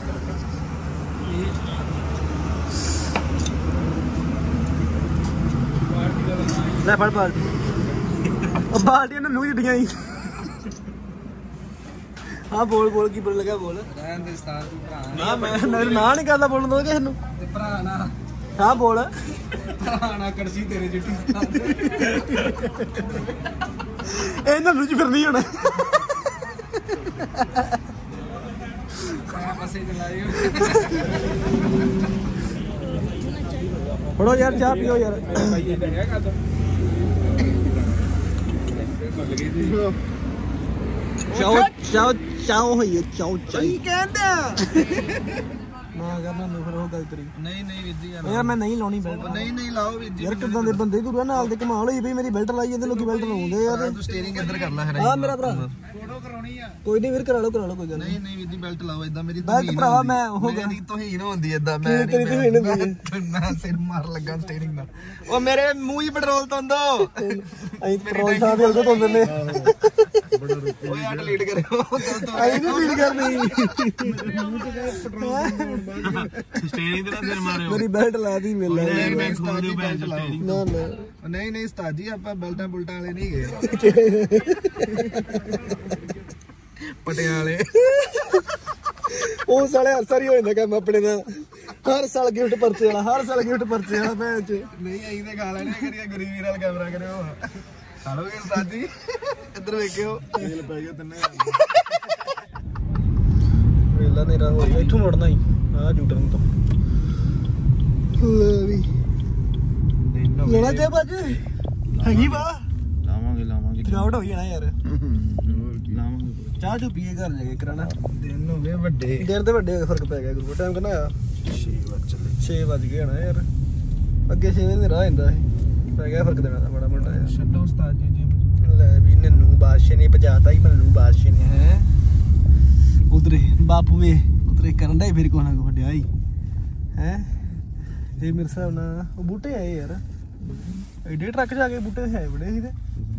ਲੈ ਫੜ ਬਾਲਟੀ ਉਹ ਬਾਲਟੀਆਂ ਨੂੰ ਜਿੱਡੀਆਂ ਹੀ ਹਾਂ ਬੋਲ ਕੀ ਬੋਲ ਲਗਾ ਬੋਲ ਰਹਿਣ ਦੇ ਉਸਤਾਦ ਤੂੰ ਭਰਾ ਨਾ ਮੈਂ ਨਾ ਨਹੀਂ ਕਰਦਾ ਬੋਲਣ ਦੋ ਕਿਸੇ ਨੂੰ ਤੇ ਭਰਾ ਨਾ ਹਾਂ ਬੋਲ ਭਰਾ ਨਾ ਕਰਸੀ ਤੇਰੇ ਜੁੱਟੀ ਉਸਤਾਦ ਇਹਨਾਂ ਨੂੰ ਫਿਰਦੀ ਹੁਣ ਪਾਸੇ ਚਲਾਈ ਫੜੋ ਯਾਰ ਚਾਹ ਪੀਓ ਯਾਰ ਚਾਓ ਹੋਈ ਚਾਓ ਚਾਈ ਕਹਿੰਦਾ ਨਾ ਕਰਨਾ ਨੂੰ ਫਿਰ ਉਹ ਗੱਲ ਤੇਰੀ ਨਹੀਂ ਵੀਰ ਜੀ ਯਾਰ ਮੈਂ ਨਹੀਂ ਲਾਉਣੀ ਬੈਲਟ ਨਹੀਂ ਲਾਓ ਵੀਰ ਜੀ ਯਾਰ ਕਿਦਾਂ ਦੇ ਬੰਦੇ ਤੂੰ ਨਾਲ ਦੇ ਕਮਾਲ ਹੋਈ ਬਈ ਮੇਰੀ ਬੈਲਟ ਲਾਈ ਜਾਂਦੇ ਲੋਕੀ ਬੈਲਟ ਲਾਉਂਦੇ ਆ ਤੂੰ ਸਟੀਅਰਿੰਗ ਇੱਧਰ ਕਰ ਲੈ ਹਾਂ ਮੇਰਾ ਭਰਾ ਫੋਟੋ ਕਰਾਉਣੀ ਆ ਕੋਈ ਨਹੀਂ ਵੀਰ ਕਰਾ ਲਓ ਕੋਈ ਗੱਲ ਨਹੀਂ ਵੀਰ ਜੀ ਬੈਲਟ ਲਾਓ ਇਦਾਂ ਮੇਰੀ ਬੈਲਟ ਭਰਾਵਾ ਮੈਂ ਉਹ ਮੇਰੀ ਤੋਹੀਨ ਹੁੰਦੀ ਇਦਾਂ ਮੈਂ ਤੇਰੀ ਤੋਹੀਨ ਹੁੰਦੀ ਮੈਂ ਸਿਰ ਮਾਰ ਲੱਗਾ ਸਟੀਅਰਿੰਗ ਨਾਲ ਉਹ ਮੇਰੇ ਮੂੰਹ ਹੀ ਪੈਟਰੋਲ ਤੋਂ ਦੋ ਅਸੀਂ ਪੈਟਰੋਲ ਸਾਹ ਦੇ ਉਦੋਂ ਤੋਂ ਦਿੰਦੇ ਓਏ ਆ ਡਿਲੀਟ ਕਰਿਓ ਅਸੀਂ ਨਹੀਂ ਡਿਲੀਟ ਕਰਨੀ ਸਟੇਰਿੰਗ ਤੇ ਨਾ ਸਿਰ ਮਾਰਿਓ ਮੇਰੀ ਬੈਲਟ ਲਾ ਦੀ ਮਿਲ ਮੈਂ ਖੋਲ ਦਿਓ ਭੈਣ ਸਟੇਰਿੰਗ ਨਾ ਨਹੀਂ ਉਸਤਾਦ ਜੀ ਆਪਾਂ ਬੈਲਟਾਂ ਬੁਲਟਾਂ ਵਾਲੇ ਨਹੀਂ ਗਏ ਪਟਿਆਲੇ ਉਹ ਸਾਲੇ ਅਸਰ ਹੀ ਹੋ ਜਾਂਦਾ ਕੰਮ ਆਪਣੇ ਦਾ ਹਰ ਸਾਲ ਗਿਫਟ ਪਰਚੇ ਵਾਲਾ ਹਰ ਸਾਲ ਗਿਫਟ ਪਰਚੇ ਵਾਲਾ ਭੈਣ ਚ ਨਹੀਂ ਆਈ ਤੇ ਖਾ ਲੈਣੇ ਕਰੀਏ ਗਰੀਬੀ ਨਾਲ ਕੈਮਰਾ ਕਰਿਓ ਖਾ ਲੋਗੇ ਉਸਤਾਦ ਜੀ ਇੱਧਰ ਵੇਖਿਓ ਤੇਲ ਪੈ ਗਿਆ ਤਿੰਨੇ ਵੇਲਾ ਨੇਰਾ ਹੋ ਗਿਆ ਇੱਥੋਂ ਮੁੜਨਾ ਹੀ ਆਹ ਜੂਟਰਨ ਤੋਂ ਲੈ ਵੀ ਲੈਣਾ ਤੇ ਬੱਜ ਹੈਗੀ ਵਾ ਲਾਵਾਂਗੇ ਥਕਾਵਟ ਹੋ ਗਈ ਨਾ ਯਾਰ ਲਾਵਾਂਗੇ ਚਾਹ ਚੂ ਪੀਏ ਘਰ ਜਾ ਕੇ ਕਰਾਣਾ ਦਿਨ ਹੋ ਗਏ ਵੱਡੇ ਦਿਨ ਤੇ ਵੱਡੇ ਫਰਕ ਪੈ ਗਿਆ ਗੁਰੂ ਟਾਈਮ ਕਿੰਨਾ ਆ 6 ਵਜੇ ਚੱਲੇ 6 ਵਜ ਗਏ ਨਾ ਯਾਰ ਅੱਗੇ 6 ਵਜੇ ਰਾਹ ਹੁੰਦਾ ਸੀ ਪੈ ਗਿਆ ਫਰਕ ਦੇਣਾ ਦਾ ਬੜਾ ਮੋਟਾ ਯਾਰ ਛੱਡੋ ਉਸਤਾਦ ਜੀ ਜਿਮ ਲੈ ਵੀ ਨੰਨੂ ਬਾਦਸ਼ਾਹ ਨੇ ਭਜਾਤਾ ਹੀ ਨੰਨੂ ਬਾਦਸ਼ਾਹ ਨੇ ਹੈ ਉਧਰੇ ਬਾਪੂ ਵੇ ਉਧਰੇ ਕਰਨ ਦਾ ਫਿਰ ਕੋਣਾ ਕੋ ਵੱਡਿਆ ਹੀ ਹੈ ਇਹ ਮੇਰੇ ਹਿਸਾਬ ਨਾਲ ਉਹ ਬੂਟੇ ਆਏ ਯਾਰ ਐਡੇ ਟਰੱਕ ਜਾ ਕੇ ਬੂਟੇ ਹੈ ਬੜੇ ਸੀ ਤੇ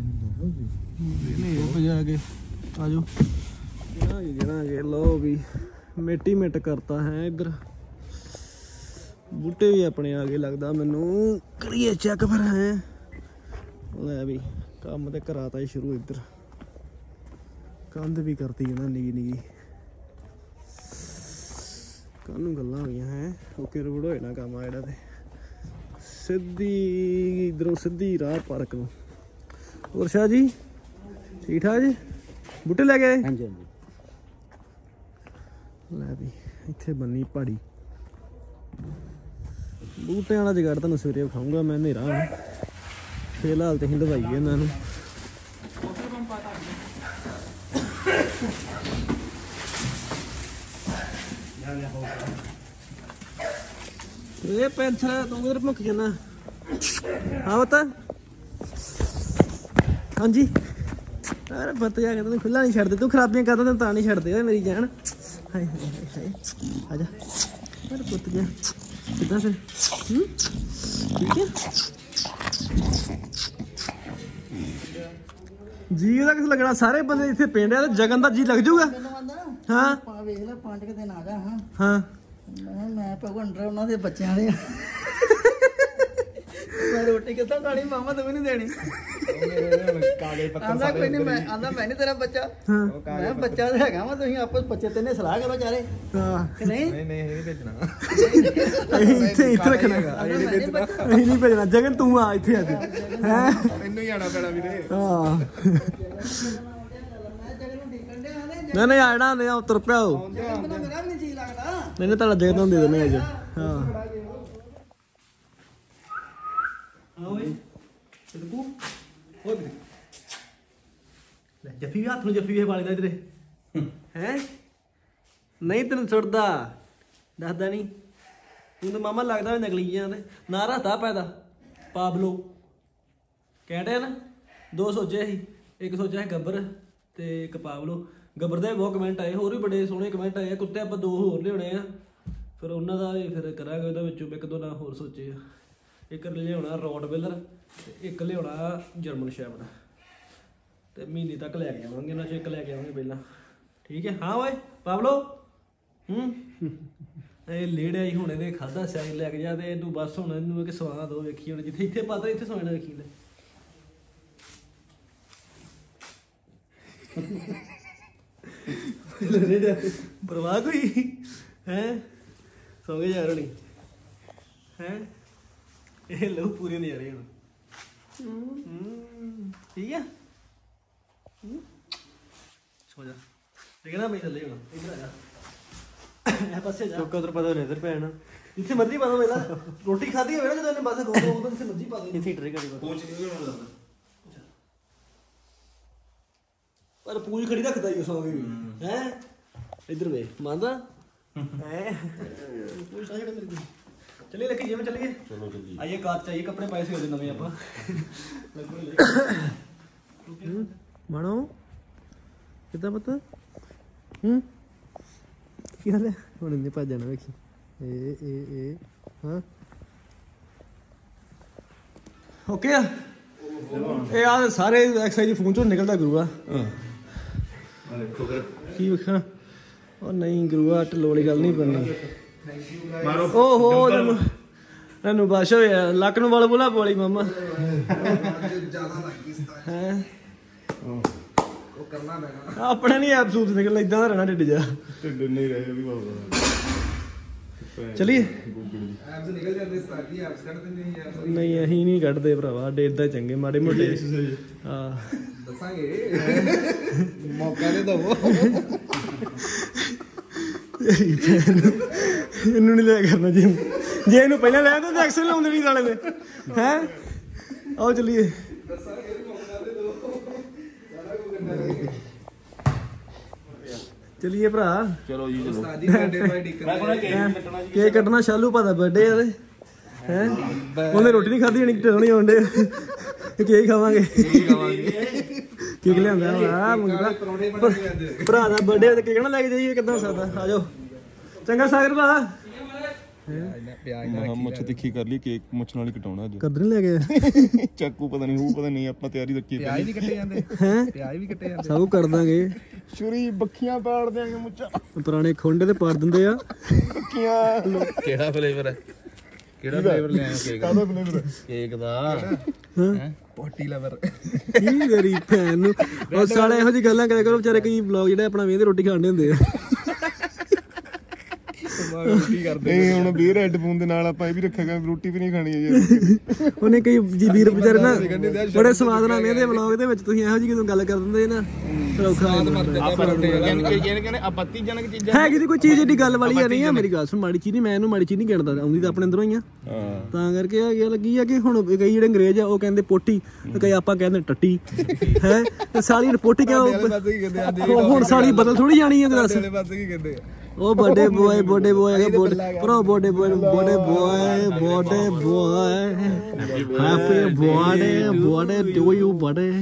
ਲੈ ਭਜਾ ਕੇ ਆਜੋ ਗਿਣਾਂਗੇ ਲਓ ਵੀ ਮਿੱਟੀ ਮਿੱਟ ਕਰਤਾ ਹੈ ਇੱਧਰ ਬੂਟੇ ਵੀ ਆਪਣੇ ਆ ਗਏ ਲੱਗਦਾ ਮੈਨੂੰ ਕਰੀਏ ਚੈੱਕ ਫਿਰ ਹੈ ਲੈ ਵੀ ਕੰਮ ਤੇ ਕਰਾਤਾ ਹੀ ਸ਼ੁਰੂ ਇੱਧਰ ਕੰਧ ਵੀ ਕਰਤੀ ਇਹਨਾਂ ਨਿੱਕੀ ਨਿੱਕੀ ਕਾਹਨੂੰ ਗੱਲਾਂ ਹੋ ਗਈਆਂ ਹੈ ਓਕੇ ਰੋਡ ਹੋਏ ਨਾ ਕੰਮ ਆ ਜਿਹੜਾ ਤੇ ਸਿੱਧੀ ਇਧਰੋਂ ਸਿੱਧੀ ਰਾਹ ਪਾਰਕ ਨੂੰ ਹੋਰ ਸ਼ਾਹ ਜੀ ਠੀਕ ਠਾਕ ਜੀ ਬੂਟੇ ਲੈ ਗਏ ਹਾਂਜੀ ਹਾਂਜੀ ਲੈ ਵੀ ਇੱਥੇ ਬੰਨੀ ਪਹਾੜੀ ਬੂਟਿਆਂ ਵਾਲਾ ਜਗਾੜ ਤੁਹਾਨੂੰ ਸਵੇਰੇ ਵਿਖਾਊਂਗਾ ਮੈਂ ਹਨੇਰਾ ਹੁਣ ਫਿਲਹਾਲ ਤੇ ਹਿੰਦਵਾਈ ਇਹਨਾਂ ਨੂੰ ਇਹ ਪੈਂਥਰ ਤੂੰ ਕਿਧਰ ਮੁੱਕ ਜਾਣਾ ਹਾਂ ਬਤਾ ਹਾਂਜੀ ਅਰੇ ਬੱਤ ਜਾ ਕੇ ਤੈਨੂੰ ਖੁੱਲਾ ਨਹੀਂ ਛੱਡਦੇ ਤੂੰ ਖਰਾਬੀਆਂ ਕਰਦਾ ਤੈਨੂੰ ਤਾਂ ਨਹੀਂ ਛੱਡਦੇ ਓਏ ਮੇਰੀ ਜਾਨ ਹਾਏ ਹਾਏ ਹਾਏ ਆ ਜਾ ਮੇਰੇ ਪੁੱਤ ਜਾ ਕਿੱਦਾਂ ਫਿਰ ਠੀਕ ਹੈ ਜੀ ਉਹਦਾ ਕਿਸ ਲੱਗਣਾ ਸਾਰੇ ਬੰਦੇ ਇੱਥੇ ਪਿੰਡ ਆ ਤੇ ਜਗਨ ਦਾ ਜੀ ਲੱਗ ਜਾਊਗਾ ਹਾਂ ਪਾ ਵੇਖ ਲੈ 5 ਕੁ ਦਿਨ ਆ ਜਾ ਹਾਂ ਹਾਂ ਮੈਂ ਭਗਵੰਡਰ ਉਹਨਾਂ ਦੇ ਬੱਚਿਆਂ ਦੇ ਮੈਂ ਰੋਟੀ ਕਿੱਥੋਂ ਖਾਣੀ ਮਾਮਾ ਤੂੰ ਵੀ ਨਹੀਂ ਦੇਣੀ ਕਾਗਜ਼ ਪੱਤਰ ਆਂਦਾ ਕੋਈ ਨਹੀਂ ਮੈਂ ਨਹੀਂ ਤੇਰਾ ਬੱਚਾ ਮੈਂ ਬੱਚਾ ਤਾਂ ਹੈਗਾ ਵਾ ਤੁਸੀਂ ਆਪਸ ਬੱਚੇ ਤਿੰਨੇ ਸਲਾਹ ਕਰੋ ਚਾਰੇ ਹਾਂ ਕਿ ਨਹੀਂ ਨਹੀਂ ਇਹ ਨਹੀਂ ਭੇਜਣਾ ਇੱਥੇ ਰੱਖਣਾ ਅਸੀਂ ਨਹੀਂ ਭੇਜਣਾ ਜਗਨ ਤੂੰ ਆ ਇੱਥੇ ਅੱਜ ਹੈ ਇਹਨੂੰ ਹੀ ਆਣਾ ਪੈਣਾ ਵੀਰੇ ਹਾਂ ਨਹੀਂ ਆ ਜਾਣਾ ਨਹੀਂ ਉਤਰ ਪਿਆ ਉਹ ਮੇਰਾ ਵੀ ਨਹੀਂ ਜੀ ਲੱਗਦਾ ਨਹੀਂ ਤੁਹਾਡਾ ਜਗਨ ਨੂੰ ਦੇ ਦੇਣੇ ਅੱਜ ਹਾਂ ਓਏ ਤੂੰ ਹੋਰ ਲੈ ਜੱਫੀ ਵੀ ਹੱਥ ਨੂੰ ਜੱਫੀ ਵੀ ਵਾਲੇ ਦਾ ਇਧਰੇ ਹੈ ਨਹੀਂ ਤੈਨੂੰ ਛੱਡਦਾ ਦੱਸਦਾ ਨਹੀਂ ਤੂੰ ਤਾਂ ਮਾਮਾ ਲੱਗਦਾ ਨਕਲੀ ਜਿਹਾ ਤੇ ਨਾ ਰਹਤਾ ਪੈਦਾ ਪਾਬਲੋ ਕਹਿੰਦੇ ਨਾ ਦੋ ਸੋਚੇ ਸੀ ਇੱਕ ਸੋਚਿਆ ਗੱਬਰ ਤੇ ਇੱਕ ਪਾਬਲੋ ਗੱਬਰ ਦੇ ਬਹੁਤ ਕਮੈਂਟ ਆਏ ਹੋਰ ਵੀ ਬੜੇ ਸੋਹਣੇ ਕਮੈਂਟ ਆਏ ਕੁੱਤੇ ਆਪਾਂ 2 ਹੋਰ ਲਿਆਉਣੇ ਆ ਫਿਰ ਉਹਨਾਂ ਦਾ ਵੀ ਫਿਰ ਕਰਾਂਗੇ ਉਹਦੇ ਵਿੱਚੋਂ ਇੱਕ ਦੋ ਨਾਂ ਹੋਰ ਸੋਚੇ ਆ ਇੱਕ ਲਿਆਉਣਾ ਰੋਟਵਿਲਰ ਤੇ ਇੱਕ ਲਿਆਉਣਾ ਜਰਮਨ ਸ਼ੈਫਰਡ ਤੇ ਮਹੀਨੇ ਤੱਕ ਲੈ ਕੇ ਆਵਾਂਗੇ ਇਹਨਾਂ ਚੋਂ ਇੱਕ ਲੈ ਕੇ ਆਵਾਂਗੇ ਪਹਿਲਾਂ ਠੀਕ ਹੈ ਹਾਂ ਓਏ ਪਾਬਲੋ ਇਹ ਲੇੜਿਆ ਹੀ ਹੁਣ ਇਹਨੇ ਖਾਦਾ ਸਾਈ ਲੈ ਕੇ ਜਾ ਤੇ ਤੂੰ ਬਸ ਹੁਣ ਇਹਨੂੰ ਇੱਕ ਸਵਾਦ ਦੋ ਵੇਖੀ ਹੁਣ ਜਿੱਥੇ ਇੱਥੇ ਪਾਤਾ ਇੱਥੇ ਸੋਣਾ ਵੇਖੀ ਲੈ ਪਰਵਾਹ ਕੋਈ ਹੈ ਸੌ ਗਏ ਯਾਰ ਨਹੀਂ ਹੈ ਇਹ ਲੋ ਪੂਰੇ ਨਜ਼ਾਰੇ ਹੁਣ ਠੀਕ ਹੈ ਸੋ ਜਾ ਦੇਖਣਾ ਮੈਂ ਥੱਲੇ ਹੁਣ ਇੱਧਰ ਆ ਜਾ ਇਹ ਪਾਸੇ ਜਾ ਚੁੱਕ ਉਧਰ ਪਤਾ ਇਧਰ ਪੈਣਾ ਜਿੱਥੇ ਮਰਜ਼ੀ ਪਾ ਦੋ ਪਹਿਲਾਂ ਰੋਟੀ ਖਾਧੀ ਹੋਵੇ ਨਾ ਜਦੋਂ ਇਹਨੇ ਬਸ ਦੋ ਉਦੋਂ ਜਿੱਥੇ ਮਰਜ਼ੀ ਪਾ ਦੋ ਇੱਥੇ ਟਰੇ ਕਰੀ ਪਹੁੰਚ ਨਹੀਂ ਹੋਣਾ ਪਰ ਪੂਜ ਖੜੀ ਰੱਖਦਾ ਹੀ ਸੌਂ ਵੀ ਹੈ ਇੱਧਰ ਵੇ ਮੰਨਦਾ ਹੈ ਪੂਜ ਸਾਹੇ ਮੇਰੀ चलिए लकी जिम चलिए ਚਲੋ ਜਲਦੀ आइए कार चाहिए कपड़े पाए से नवे आप मानो कितना पता की हाल है हुण इन्ने भज जाना वेखी ए हाँ ओके ये आ सारे एक्सरसाइज फोन चों निकलता गुरुआ की वेखा और नहीं गुरुआ ढिल्लो वाली गल नहीं बननी ਮਾਰੋ ਓਹੋ ਨੰਨੂ ਬਾਸ਼ਾ ਹੋਇਆ ਲੱਕ ਨੂੰ ਵਾਲ ਬੋਲਾ ਬੋਲੀ ਮਾਮਾ ਜਿਆਦਾ ਲੱਗੀ ਹੈ ਉਹ ਕਰਨਾ ਪੈਣਾ ਆਪਣੇ ਨਹੀਂ ਐਬਸੂਸ ਨਿਕਲ ਇਦਾਂ ਦਾ ਰਹਿਣਾ ਢਿੱਡ ਜਾ ਢਿੱਡ ਨਹੀਂ ਰਹੇ ਵੀ ਬਾਬਾ ਚਲੀਏ ਐਪਸ ਨਿਕਲ ਜਾਂਦੇ ਉਸਤਾਦ ਜੀ ਐਪਸ ਕੱਢ ਦਿੰਦੇ ਨਹੀਂ ਯਾਰ ਨਹੀਂ ਅਸੀਂ ਨਹੀਂ ਕੱਢਦੇ ਭਰਾਵਾ ਡੇ ਇਦਾਂ ਚੰਗੇ ਮਾੜੇ ਮੋਟੇ ਹਾਂ ਦੱਸਾਂਗੇ ਮੌਕਾ ਦੇ ਦਵੋ ਇਹਨੂੰ ਨਹੀਂ ਲਿਆ ਕਰਨਾ ਜੇ ਇਹਨੂੰ ਪਹਿਲਾਂ ਲੈ ਤਾਂ ਐਕਸ਼ਨ ਲਾਉਂਦੇ ਨਹੀਂ ਸਾਲੇ ਦੇ ਹੈ ਆਓ ਚਲੀਏ ਚਲੀਏ ਭਰਾ ਚਲੋ ਜੀ ਚਲੋ ਉਸਤਾਦ ਜੀ ਬਰਥਡੇ ਪਾਰਟੀ ਕਰਨੀ ਕੇਕ ਕੱਟਣਾ ਸ਼ਾਲੂ ਭਾ ਦਾ ਬਰਥਡੇ ਆ ਤੇ ਹੈ ਉਹਨੇ ਰੋਟੀ ਨਹੀਂ ਖਾਧੀ ਜਾਣੀ ਢੋਣੀ ਆਉਂਦੇ ਕੇਕ ਖਾਵਾਂਗੇ ਕੇਕ ਲਿਆਂਦਾ ਆ ਮੁੰਡਾ ਪਰੌਂਠੇ ਬਣਾਉਂਦੇ ਅੱਜ ਭਰਾ ਦਾ ਬਰਥਡੇ ਤੇ ਕੇਕ ਨਾ ਲੈ ਕੇ ਜਾਈਏ ਕਿੱਦਾਂ ਹੋ ਸਕਦਾ ਆ ਜਾਓ ਚੰਗਾ ਸਾਗਰ ਭਾ ਮਹਾ ਮੁੱਛ ਤਿੱਖੀ ਕਰ ਲਈ ਕੇਕ ਮੁੱਛ ਨਾਲ ਹੀ ਕਟਾਉਣਾ ਅੱਜ ਕਦਰ ਨਹੀਂ ਲੈ ਕੇ ਚਾਕੂ ਪਤਾ ਨਹੀਂ ਉਹ ਪਤਾ ਨਹੀਂ ਆਪਾਂ ਤਿਆਰੀ ਰੱਖੀ ਪਿਆਜ਼ ਵੀ ਕੱਟੇ ਜਾਂਦੇ ਹੈ ਪਿਆਜ਼ ਵੀ ਕੱਟੇ ਜਾਂਦੇ ਸਭ ਕਰ ਦਾਂਗੇ ਛੁਰੀ ਬੱਖੀਆਂ ਪਾੜ ਦਿਆਂਗੇ ਮੁੱਛਾਂ ਪੁਰਾਣੇ ਖੁੰਡੇ ਤੇ ਪਾੜ ਦਿੰਦੇ ਆ ਬੱਖੀਆਂ ਕਿਹੜਾ ਫਲੇਵਰ ਹੈ ਕਿਹੜਾ ਫਲੇਵਰ ਲੈ ਆਇਆ ਕੇਕ ਕਾਹਦਾ ਫਲੇਵਰ ਕੇਕ ਦਾ ਹਾਂ ਪੋਟੀ ਲਵਰ ਕੀ ਮੇਰੀ ਭੈਣ ਨੂੰ ਉਹ ਸਾਲੇ ਇਹੋ ਜਿਹੀ ਗੱਲਾਂ ਕਰਿਆ ਕਰੋ ਵਿਚਾਰੇ ਕਈ ਵਲੌਗ ਜਿਹੜੇ ਆਪਣਾ ਵੇਂਦੇ ਰੋਟੀ ਖਾਣ ਦੇ ਹੁੰਦੇ ਆ ਰੋਟੀ ਕਰਦੇ ਨਹੀਂ ਹੁਣ ਬੀਅਰ ਹੈਡਫੋਨ ਦੇ ਨਾਲ ਆਪਾਂ ਇਹ ਵੀ ਰੱਖਾਂਗੇ ਰੋਟੀ ਵੀ ਨਹੀਂ ਖਾਣੀ ਹੈ ਜੀ ਉਹਨੇ ਕਈ ਜੀ ਵੀਰ ਵਿਚਾਰੇ ਨਾ ਬੜੇ ਸਵਾਦ ਨਾਲ ਵੇਂਦੇ ਵਲੌਗ ਦੇ ਵਿੱਚ ਤੁਸੀਂ ਇਹੋ ਜਿਹੀ ਕਿਦੋਂ ਗੱਲ ਕਰ ਦਿੰਦੇ ਨਾ ਫਿਰ ਔਖਾ ਹੋ ਜਾਂਦਾ ਕਹਿੰਦੇ ਆਪੱਤੀਜਨਕ ਚੀਜ਼ਾਂ ਹੈਗੀ ਦੀ ਕੋਈ ਚੀਜ਼ ਏਡੀ ਗੱਲ ਵਾਲੀ ਆ ਨਹੀਂ ਆ ਮੇਰੀ ਗੱਲ ਸੁਣ ਮਾੜੀ ਚੀਜ਼ ਨਹੀਂ ਮੈਂ ਇਹਨੂੰ ਮਾੜੀ ਚੀਜ਼ ਨਹੀਂ ਗਿਣਦਾ ਆਉਂਦੀ ਤਾਂ ਆਪਣੇ ਅੰਦਰੋਂ ਹੀ ਆ ਤਾਂ ਕਰਕੇ ਇਹ ਗੱਲ ਲੱਗੀ ਆ ਕਿ ਹੁਣ ਕਈ ਜਿਹੜੇ ਅੰਗਰੇਜ਼ ਆ ਉਹ ਕਹਿੰਦੇ ਪੋਟੀ ਤੇ ਕਈ ਆਪਾਂ ਕਹਿੰਦੇ ਟੱਟੀ ਹੈ ਤੇ ਸਾਲੀ ਪੋਟੀ ਕਿਉਂ ਹੁਣ ਸਾਲੀ ਬਦਲ ਥੋੜੀ ਜਾਣੀ ਆ ਦੱਸ ਪਾਸੇ ਕੀ ਕਹਿੰਦੇ ਉਹ ਬਰਥਡੇ ਬੋਏ ਹੈਗਾ birthday birthday boy happy birthday to you birthday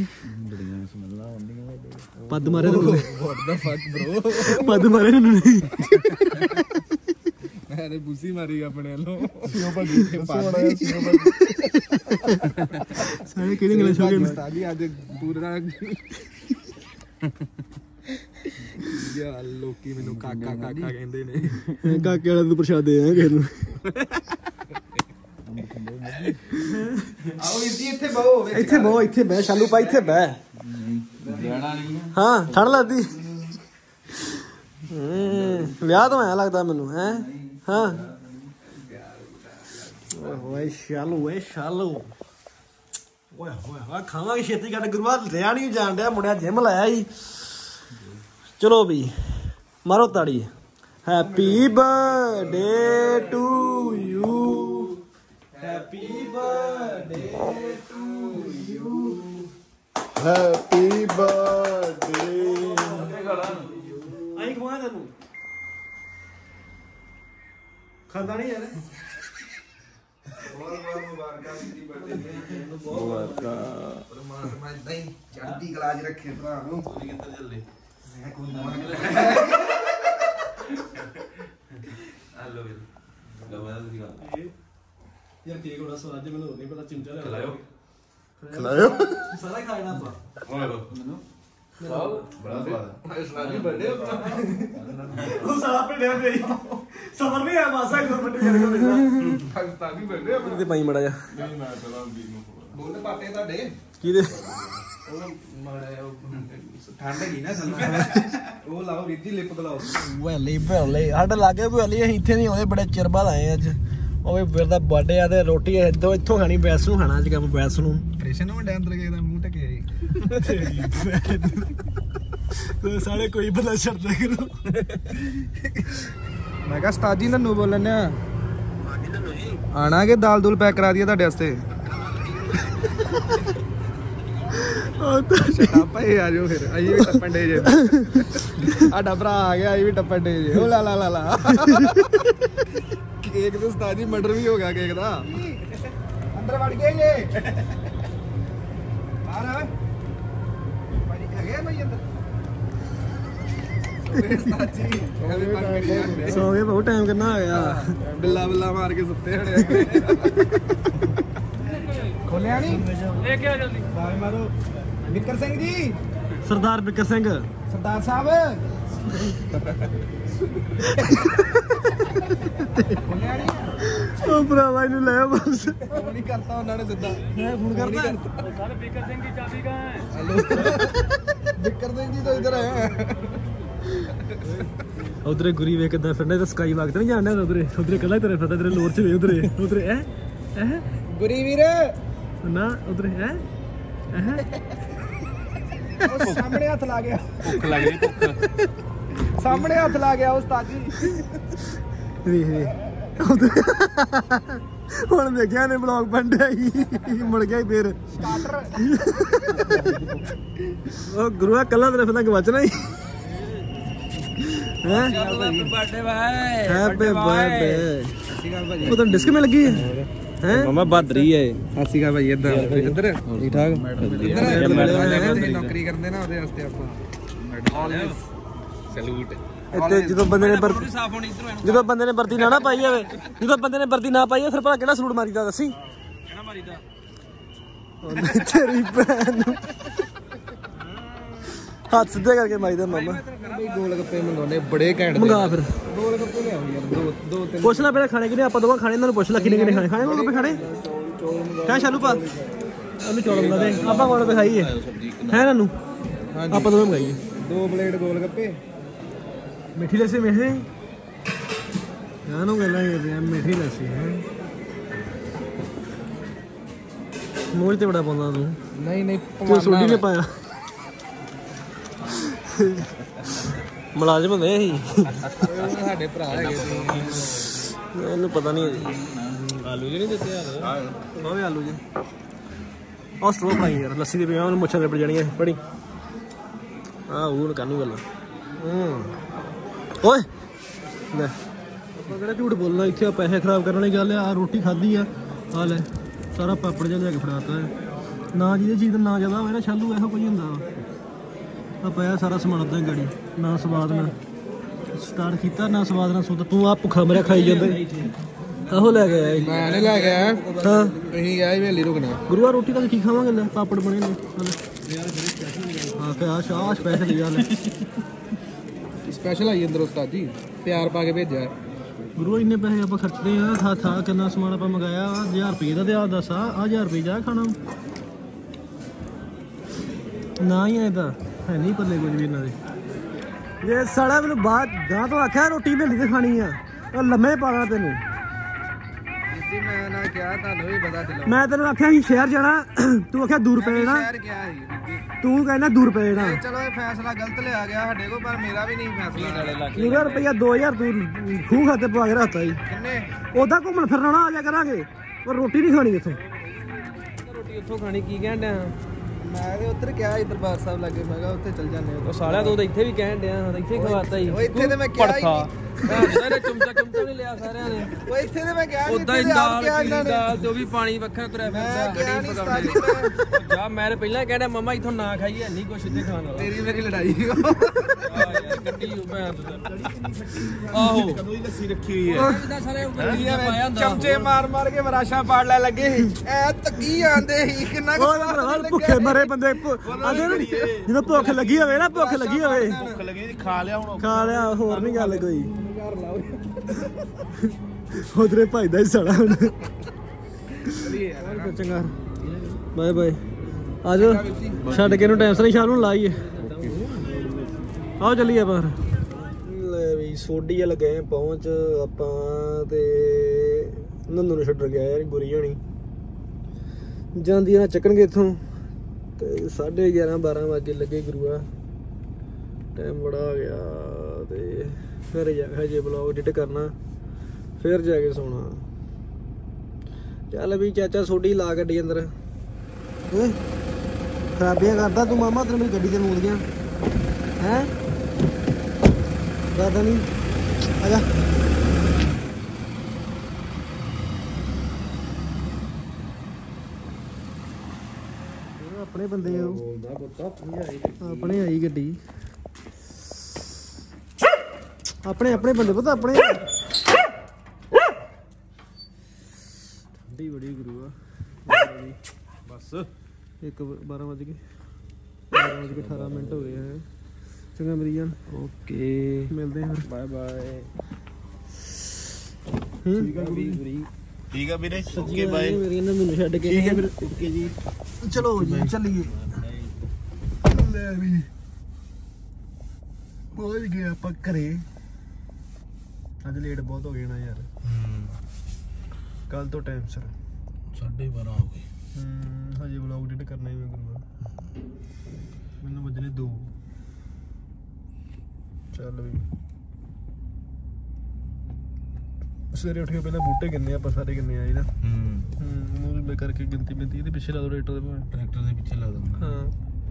ਪੱਦ ਮਾਰੇ ਵਾਟ ਦਾ ਫੱਕ ਬ్రో ਪੱਦ ਮਾਰੇ ਨੇ ਮੈਂ ਤੇ ਬੁੱਸੀ ਮਾਰੀ ਆਪਣੇ ਵੱਲੋਂ ਸਾਰੇ ਕਿਹੜੇ ਗਲੇ ਸ਼ੋਗੇ ਸਾਡੀ ਅੱਜ ਪੂਰਾ ਯਾ ਲੋਕੀ ਮੈਨੂੰ ਕਾਕਾ ਕਾਕਾ ਕਹਿੰਦੇ ਨੇ ਕਾਕੇ ਵਾਲਾ ਨੂੰ ਪ੍ਰਸ਼ਾਦੇ ਆ ਕਿਸੇ ਨੂੰ ਆਓ ਵੀਰ ਜੀ ਇੱਥੇ ਬਹੋ ਇੱਥੇ ਬਹਿ ਸ਼ਾਲੂ ਪਾ ਇੱਥੇ ਬਹਿ ਹਾਂ ਠੰਡ ਲੱਗਦੀ ਵਿਆਹ ਤੋਂ ਆਇਆ ਲੱਗਦਾ ਮੈਨੂੰ ਹੈ ਹਾਂ ਓਏ ਸ਼ਾਲੂ ਓਏ ਆ ਖਾਵਾਂਗੇ ਛੇਤੀ ਕੱਟ ਗੁਰੂਆ ਰਿਆ ਨਹੀਂ ਜਾਣ ਡਿਆ ਮੁੰਡਿਆ ਜਿਮ ਲਾਇਆ ਸੀ ਚਲੋ ਵੀ ਮਾਰੋ ਤਾੜੀ happy birthday to you happy birthday to you happy birthday ਆਈ ਖਵਾਇਆ ਤੈਨੂੰ ਖਾਂਦਾ ਨਹੀਂ ਯਾਰ ਪਰਮਾਤਮਾ ਇਦਾਂ ਹੀ ਚੜ੍ਹਦੀ ਕਲਾ 'ਚ ਰੱਖੇ ਭਰਾ ਨੂੰ ਕਿੱਧਰ ਚੱਲੇ ਮੈਂ ਕੋਈ ਨਵਾਂ ਹਲੋ ਵੀਰ ਲਵਾ ਦੀ ਗੱਲ ਯਾਰ ਕੇਕ ਬੜਾ ਸਵਾਦ ਜੇ ਮੈਨੂੰ ਹੋਰ ਨਹੀਂ ਪਤਾ ਚਿਮਚਾ ਲੈ ਖਿਲਾਇਓ ਸਾਰਾ ਖਾਣਾ ਆਪਾਂ ਬੜਾ ਸਵਾਦ ਹੈ ਸਵਾਦ ਹੀ ਬਰਥਡੇ ਉਹ ਸਾਰਾ ਪਿੰਡਿਆ ਦੇ ਸਬਰ ਨਹੀਂ ਆ ਮਾਸਾ ਇੱਕ ਮਿੰਟ ਮੇਰੇ ਕੋਲ ਪਾਕਿਸਤਾਨੀ ਬਰਥਡੇ ਤੇ ਪਾਈ ਮੜਾ ਜਾ ਨਹੀਂ ਮੈਂ ਪਹਿਲਾਂ ਵੀਰ ਨੂੰ ਬੋਲ ਪਾਪੇ ਤੁਹਾਡੇ ਕਿਹਦੇ ਉਹ ਮਾੜਾ ਠੰਡ ਹੈਗੀ ਨਾ ਸਾਨੂੰ ਉਹ ਲਾਓ ਰੀਤੀ ਲਿਪ ਗਲਾਓ ਵੈਲੀ ਸਾਡੇ ਲਾਗੇ ਵੈਲੀ ਅਸੀਂ ਇੱਥੇ ਨਹੀਂ ਆਉਂਦੇ ਬੜੇ ਚਿਰ ਬਾਅਦ ਆਏ ਅੱਜ ਉਹ ਵੀ ਵੀਰ ਦਾ ਬਰਥਡੇ ਆ ਤੇ ਰੋਟੀ ਇੱਥੋਂ ਖਾਣੀ ਬੈਸ ਨੂੰ ਖਾਣਾ ਅੱਜ ਕੰਮ ਬੈਸ ਨੂੰ ਆਪਰੇਸ਼ਨ ਹੋਣ ਅੰਦਰ ਗਿਆ ਦਾ ਮੂੰਹ ਟਕੇ ਤੇ ਸਾਰੇ ਕੋਈ ਬੰਦਾ ਛੱਡਦਾ ਕਰੋ ਮੈਂ ਕਿਹਾ ਉਸਤਾਦ ਜੀ ਨੰਨੂ ਬੋਲਣ ਆ ਆਣਾ ਕਿ ਦਾਲ ਦੂਲ ਪੈਕ ਕਰਾ ਦਈਏ ਤੁਹਾਡੇ ਵਾਸਤੇ ਆਪਾਂ ਹੀ ਆ ਜਾਓ ਫਿਰ ਅਸੀਂ ਵੀ ਟੱਪਣ ਡੇ ਜੇ ਸਾਡਾ ਭਰਾ ਆ ਗਿਆ ਅਸੀਂ ਵੀ ਟੱਪਣ ਡੇ ਜੇ ਉਹ ਲਾ ਲਾ ਲਾ ਲਾ ਕੇਕ ਤੇ ਉਸਤਾਦ ਜੀ ਮਰਡਰ ਵੀ ਹੋ ਗਿਆ ਕੇਕ ਦਾ ਅੰਦਰ ਵੜ ਗਏ ਜੇ ਬਾਹਰ ਆ ਭਾਈ ਹੈਗੇ ਭਾਈ ਅੰਦਰ ਉਸਤਾਦ ਜੀ ਸੋ ਗਏ ਬਹੁਤ ਟਾਈਮ ਕਿੰਨਾ ਹੋ ਗਿਆ ਬਿੱਲਾ ਬਿੱਲਾ ਮਾਰ ਕੇ ਸੁੱਤੇ ਹੜੇ ਖੋਲਿਆ ਨਹੀਂ ਲੈ ਕੇ ਆ ਜਲਦੀ ਬਾਹਰ ਮਾਰੋ ਬਿੱਕਰ ਸਿੰਘ ਜੀ ਸਰਦਾਰ ਬਿੱਕਰ ਸਿੰਘ ਸਰਦਾਰ ਸਾਹਿਬ ਖੋਲਿਆ ਨਹੀਂ ਉਹ ਭਰਾਵਾ ਇਹਨੂੰ ਲੈ ਬਸ ਫੋਨ ਹੀ ਕਰਤਾ ਉਹਨਾਂ ਨੇ ਸਿੱਧਾ ਮੈਂ ਫੋਨ ਕਰਦਾ ਸਰ ਬਿੱਕਰ ਸਿੰਘ ਦੀ ਚਾਬੀ ਕਹਾਂ ਹੈ ਹੈਲੋ ਬਿੱਕਰ ਸਿੰਘ ਜੀ ਤਾਂ ਇਧਰ ਆਇਆ ਉਧਰੇ ਗੁਰੀ ਵੇਖ ਕਿਦਾਂ ਫਿਰਨਾ ਤਾਂ ਸਕਾਈ ਵਾਕ ਤੇ ਨਹੀਂ ਜਾਣਦਾ ਉਧਰੇ ਕੱਲਾ ਤੇਰੇ ਫਿਰਦਾ ਤੇਰੇ ਲੋਰ ਚ ਵੇ ਉਧਰੇ ਐ ਗੁਰੀ ਵੀਰ ਨਾ ਉਧਰੇ ਐ ਉਹ ਸਾਹਮਣੇ ਹੱਥ ਲਾ ਗਿਆ ਭੁੱਖ ਲੱਗ ਗਈ ਭੁੱਖ ਸਾਹਮਣੇ ਹੱਥ ਲਾ ਗਿਆ ਉਸਤਾਦ ਜੀ ਵੇ ਹੁਣ ਦੇਖਿਆ ਨੇ ਬਲੌਗ ਬੰਦਿਆ ਹੀ ਮੁੜ ਗਿਆ ਫੇਰ ਉਹ ਗੁਰੂਆ ਕੱਲਾ ਤੇਰੇ ਫਿਰਦਾ ਗਵਾਚਣਾ ਹੀ ਹੈਪੀ ਬਰਥਡੇ ਭਾਈ ਹੈਪੀ ਬਰਥਡੇ ਉਹ ਤਾਂ ਡਿਸਕ ਮੇ ਲੱਗੀ ਹੈ ਮਮਾ ਬਾਦਰੀ ਹੈ ਸਤਿ ਸ਼੍ਰੀ ਅਕਾਲ ਭਾਈ ਇੱਧਰ ਠੀਕ ਠਾਕ ਨੌਕਰੀ ਕਰਦੇ ਨਾ ਉਹਦੇ ਵਾਸਤੇ ਆਪਾਂ ਸਲੂਟ ਇੱਥੇ ਜਦੋਂ ਬੰਦੇ ਨੇ ਵਰਦੀ ਨਾ ਪਾਈ ਹੋਵੇ ਜਦੋਂ ਬੰਦੇ ਨੇ ਵਰਦੀ ਨਾ ਪਾਈ ਹੋਵੇ ਫਿਰ ਭਲਾ ਕਿਹੜਾ ਸਲੂਟ ਮਾਰੀਦਾ ਦੱਸੀ ਕਿਹੜਾ ਮਾਰੀਦਾ ਤੇਰੀ ਭੈਣ ਨੂੰ ਹੱਥ ਸਿੱਧੇ ਕਰਕੇ ਮਾਰੀਦਾ ਮਾਮਾ ਬਈ ਗੋਲ ਗੱਪੇ ਮੰਗਾਉਣੇ ਬੜੇ ਘੈਂਟ ਮੰਗਾ ਫਿਰ ਗੋਲ ਗੱਪੇ ਲਿਆਓ ਯਾਰ ਦੋ ਤਿੰਨ ਪੁੱਛ ਲੈ ਪਹਿਲੇ ਖਾਣੇ ਕਿਨੇ ਆਪਾਂ ਦੋਵਾਂ ਖਾਣੇ ਇਹਨਾਂ ਨੂੰ ਪੁੱਛ ਲੈ ਕਿਨੇ ਖਾਣੇ ਗੋਲ ਗੱਪੇ ਖਾਣੇ ਕਹਿ ਸ਼ਾਲੂ ਪਾ ਉਹਨੂੰ ਚੌਲ ਮੰਗਾ ਦੇ ਆਪਾਂ ਗੋਲ ਗੱਪੇ ਖਾਈਏ ਹੈ ਇਹਨਾਂ ਨੂੰ ਆਪਾਂ ਦੋਵੇਂ ਮੰਗਾਈਏ 2 ਪਲੇਟ ਗੋਲ ਗੱਪੇ ਮਿੱਠੀ ਲੱਸੀ ਨੂੰ ਗੱਲਾਂ ਕਰਦੇ ਆ ਮਿੱਠੀ ਲੱਸੀ ਹੈ ਮੂੰਹ ਤੇ ਬੜਾ ਪਾਉਂਦਾ ਤੂੰ ਨਹੀਂ ਤੂੰ ਸੋਡੀ ਨੇ ਪਾਇਆ ਮੁਲਾਜ਼ਮ ਹੁੰਦੇ ਅਸੀਂ ਸਾਡੇ ਭਰਾ ਹੈਗੇ ਇਹਨੂੰ ਪਤਾ ਨਹੀਂ ਆਲੂ ਜੀ ਨਹੀਂ ਦਿੱਤੇ ਯਾਰ ਦੋਵੇਂ ਆਲੂ ਜੀ ਆਹ ਸਟ੍ਰੋ ਪਾਈ ਯਾਰ ਲੱਸੀ ਦੇ ਪਿਆ ਉਹਨੂੰ ਮੁੱਛਾਂ ਲੱਪੜ ਜਾਣੀਆਂ ਪੜੀ ਆਹ ਉਹ ਕਾਨੂੰ ਗੱਲਾਂ ਓਏ ਲੈ ਆਪਾਂ ਕਿਹੜਾ ਝੂਠ ਬੋਲਣਾ ਇੱਥੇ ਆ ਪੈਸੇ ਖਰਾਬ ਕਰਨ ਵਾਲੀ ਗੱਲ ਆ ਰੋਟੀ ਖਾਧੀ ਆ ਆ ਲੈ ਸਾਰਾ ਪਾਪੜ ਜਿਹਾ ਲੈ ਕੇ ਫੜਾਤਾ ਹੈ ਨਾ ਜਿਹਦੇ ਚੀਜ਼ ਦਾ ਨਾ ਜ਼ਿਆਦਾ ਹੋਵੇ ਨਾ ਛਾਲੂ ਇਹੋ ਕੁਝ ਹੁੰਦਾ ਆ ਪਿਆ ਸਾਰਾ ਸਮਾਨ ਉਦਾਂ ਗਾੜੀ ਨਾ ਸਵਾਦ ਨਾ ਸਟਾਰਟ ਕੀਤਾ ਨਾ ਸਵਾਦ ਨਾ ਸੁੱਧ ਤੂੰ ਆ ਭੁੱਖਾ ਮਰਿਆ ਖਾਈ ਜਾਂਦੇ ਆਹੋ ਲੈ ਕੇ ਆਇਆ ਮੈਂ ਨਹੀਂ ਲੈ ਕੇ ਆਇਆ ਹਾਂ ਤੁਸੀਂ ਗਿਆ ਹਵੇਲੀ ਰੁਕਣਾ ਗੁਰੂਆ ਰੋਟੀ ਤਾਂ ਕੀ ਖਾਵਾਂਗੇ ਲੈ ਪਾਪੜ ਬਣੇ ਨੇ ਹਾਂ ਪਿਆ ਸ਼ਾਹ ਸਪੈਸ਼ਲ ਹੀ ਆ ਲੈ ਸਪੈਸ਼ਲ ਆਈ ਅੰਦਰ ਉਸਤਾਦ ਜੀ ਪਿਆਰ ਪਾ ਕੇ ਭੇਜਿਆ ਗੁਰੂ ਇੰਨੇ ਪੈਸੇ ਆਪਾਂ ਖਰਚਦੇ ਆ ਥਾ ਕਿੰਨਾ ਸਮਾਨ ਆਪਾਂ ਮੰਗਾਇਆ 1000 ਰੁਪਏ ਦਾ ਤੇ ਆ ਦੱਸ ਆ 1000 ਰੁਪਏ ਜਾ ਖਾਣਾ ਨਾ ਹੀ ਇਹਦਾ ਹੈ ਨਹੀਂ ਪੱਲੇ ਕੁਝ ਵੀ ਇਹਨਾਂ ਦੇ ਜੇ ਸਾਲਾ ਮੈਨੂੰ ਬਾਅਦ ਗਾਂ ਤੋਂ ਆਖਿਆ ਰੋਟੀ ਵੇਲੀ ਤੇ ਖਾਣੀ ਆ ਉਹ ਲੰਮੇ ਪਾਣਾ ਤੈਨੂੰ ਜੀ ਮੈਂ ਨਾ ਕਿਹਾ ਤੁਹਾਨੂੰ ਵੀ ਪਤਾ ਦਿਲੋਂ ਮੈਂ ਤੈਨੂੰ ਆਖਿਆ ਸੀ ਸ਼ਹਿਰ ਜਾਣਾ ਤੂੰ ਆਖਿਆ ਦੂਰ ਪਏ ਨਾ ਸ਼ਹਿਰ ਗਿਆ ਸੀ ਤੂੰ ਕਹਿੰਦਾ ਦੂਰ ਪਏ ਨਾ ਚਲੋ ਇਹ ਫੈਸਲਾ ਗਲਤ ਲਿਆ ਗਿਆ ਸਾਡੇ ਕੋਲ ਪਰ ਮੇਰਾ ਵੀ ਨਹੀਂ ਫੈਸਲਾ ਪੂਰਾ ਰੁਪਈਆ 2000 ਤੂੰ ਖੂਹ ਖਾਤੇ ਪਵਾ ਕੇ ਰੱਖਤਾ ਜੀ ਕਿੰਨੇ ਉਦਾਂ ਘੁੰਮਣ ਫਿਰਨ ਆ ਜਾ ਕਰਾਂਗੇ ਪਰ ਰੋਟੀ ਨਹੀਂ ਖਾਣੀ ਇੱਥੋਂ ਰੋਟੀ ਉੱਥੋਂ ਖਾਣੀ ਕੀ ਕਹਿਣ ਡਿਆ ਮੈਂ ਤੇ ਉੱਧਰ ਗਿਆ ਸੀ ਦਰਬਾਰ ਸਾਹਿਬ ਲੱਗੇ ਮੈਂ ਕਿਹਾ ਉੱਥੇ ਚੱਲ ਜਾਂਦੇ ਉਹ ਸਾਲਿਆ ਤੂੰ ਤਾਂ ਇੱਥੇ ਵੀ ਕਹਿਣ ਡਿਆ ਇੱਥੇ ਹੀ ਖਵਾਤਾ ਹੀ ਉਹ ਇੱਥੇ ਤੇ ਮੈਂ ਕਿਹਾ ਹੀ ਨਹੀਂ ਚੁੰਮਚਾ ਨਹੀਂ ਲਿਆ ਸਾਰਿਆਂ ਨੇ ਉਹ ਇੱਥੇ ਤੇ ਮੈਂ ਕਿਹਾ ਨਹੀਂ ਉਦਾਂ ਹੀ ਦਾਲ ਤੇ ਉਹ ਵੀ ਪਾਣੀ ਵੱਖਰਾ ਤੁਰਿਆ ਫਿਰਦਾ ਨਹੀਂ ਸਟਾਰਟਿੰਗ ਜਾ ਮੈਂ ਪਹਿਲਾਂ ਕਹਿਣਾ ਮਮਾ ਇੱਥੋਂ ਨਾ ਖਾਈਏ ਨਹੀਂ ਕੁਛ ਇੱਥੇ ਖਾਣ ਵਾਲਾ ਤੇਰੀ ਮੇਰੀ ਲੜਾਈ ਯਾਰ ਗੱਡੀ ਮੈਂ ਆਹੋ ਕਦੋਂ ਹੀ ਲੱਸੀ ਰੱਖੀ ਹੋਈ ਹੈ ਇਦਾਂ ਸਾਰੇ ਗੱਡੀਆਂ ਪਾਇਆ ਹੁੰਦਾ ਚਮਚੇ ਮਾਰ ਕੇ ਵਰਾਸ਼ਾਂ ਪਾੜ ਲੈ ਲੱਗੇ ਐ ਤੱਕੀ ਆਂਦੇ ਸੀ ਕਿੰਨਾ ਕੁ ਸਵਾਦ ਭੁੱਖੇ ਮਰੇ ਬੰਦੇ ਜਦੋਂ ਭੁੱਖ ਲੱਗੀ ਹੋਵੇ ਨਾ ਭੁੱਖ ਲੱਗੀ ਹੋਵੇ ਭੁੱਖ ਲੱਗੀ ਜੀ ਖਾ ਲਿਆ ਹੁਣ ਖਾ ਲਿਆ ਹੋਰ ਨਹੀਂ ਗੱਲ ਕੋਈ ਉਧਰੇ ਭਾਈਦਾ ਹੀ ਸੜਾ ਹੁਣ ਚੰਗਾ ਬਾਏ ਬਾਏ ਆਜੋ ਛੱਡ ਕੇ ਨੂੰ ਟਾਈਮ ਸਰ ਸ਼ਾਮ ਨੂੰ ਲਾਈਏ ਆਓ ਚੱਲੀਏ ਆਪਾਂ ਲੈ ਵੀ ਸੋਡੀ ਵਾਲ ਗਏ ਪਹੁੰਚ ਆਪਾਂ ਤੇ ਨੰਨੂ ਨੂੰ ਛੱਡਣ ਗਿਆ ਯਾਰ ਗੁਰੀ ਹੋਣੀ ਜਾਂਦੀ ਨਾ ਚੱਕਣਗੇ ਇੱਥੋਂ ਤੇ 11:30 12 ਵਜੇ ਲੱਗੇ ਗੁਰੂਆ ਟਾਈਮ ਬੜਾ ਆ ਗਿਆ ਤੇ ਫਿਰ ਜਾ ਹਜੇ ਬਲੌਗ ਐਡਿਟ ਕਰਨਾ ਫਿਰ ਜਾ ਕੇ ਸੌਣਾ ਚੱਲ ਵੀ ਚਾਚਾ ਸੋਡੀ ਲਾ ਗੱਡੀ ਅੰਦਰ ਖਰਾਬੀਆਂ ਕਰਦਾ ਤੂੰ ਮਾਮਾ ਤੇਰੇ ਮੇਰੀ ਗੱਡੀ ਤੇ ਮੂਲ ਗਿਆ ਹੈ ਕਰਦਾ ਨਹੀਂ ਆ ਜਾ ਆਪਣੇ ਬੰਦੇ ਆ ਆਪਣੇ ਆਈ ਗੱਡੀ ਆਪਣੇ ਬੰਦੇ ਪਤਾ ਆਪਣੇ ਠੰਡੀ ਬੜੀ ਗੁਰੂ ਆ ਬਸ 12 ਵਜ ਗਏ 18 ਮਿੰਟ ਹੋ ਗਏ ਹੈ ਚੰਗਾ ਮੇਰੀ ਜਾਨ ਓਕੇ ਮਿਲਦੇ ਹਾਂ ਬਾਏ ਬਾਏ ਠੀਕ ਆ ਵੀਰੇ ਓਕੇ ਬਾਏ ਮੇਰੀ ਇਹਨਾਂ ਮੈਨੂੰ ਛੱਡ ਕੇ ਠੀਕ ਹੈ ਵੀਰੇ ਓਕੇ ਜੀ ਚਲੋ ਜੀ ਚੱਲੀਏ ਲੈ ਵੀ ਪਹੁੰਚ ਗਏ ਆਪਾਂ ਘਰੇ ਅੱਜ ਲੇਟ ਬਹੁਤ ਹੋ ਗਏ ਨਾ ਯਾਰ, ਕੱਲ ਤੋਂ ਟਾਈਮ ਸਿਰ 12:30 ਹੋ ਗਏ। ਹਜੇ ਵਲੌਗ ਐਡਿਟ ਕਰਨਾ ਹੀ ਮੈਂ ਗੁਰੂਆ, ਮੈਨੂੰ ਵੱਜਣੇ 2। ਚੱਲ ਵੀ ਸਵੇਰੇ ਉੱਠ ਕੇ ਪਹਿਲਾਂ ਬੂਟੇ ਗਿਣਨੇ ਆਪਾਂ ਸਾਰੇ, ਕਿੰਨੇ ਆਏ ਨਾ। ਉਹਨੂੰ ਵੀ ਕਰਕੇ ਗਿਣਤੀ ਮਿੰਤੀ ਇਹਦੇ ਪਿੱਛੇ ਲਾ ਦੋ ਟਰੈਕਟਰ ਦੇ ਭਾਵੇਂ, ਟਰੈਕਟਰ ਦੇ ਪਿੱਛੇ ਲਾ ਦਿੰਦਾ। ਹਾਂ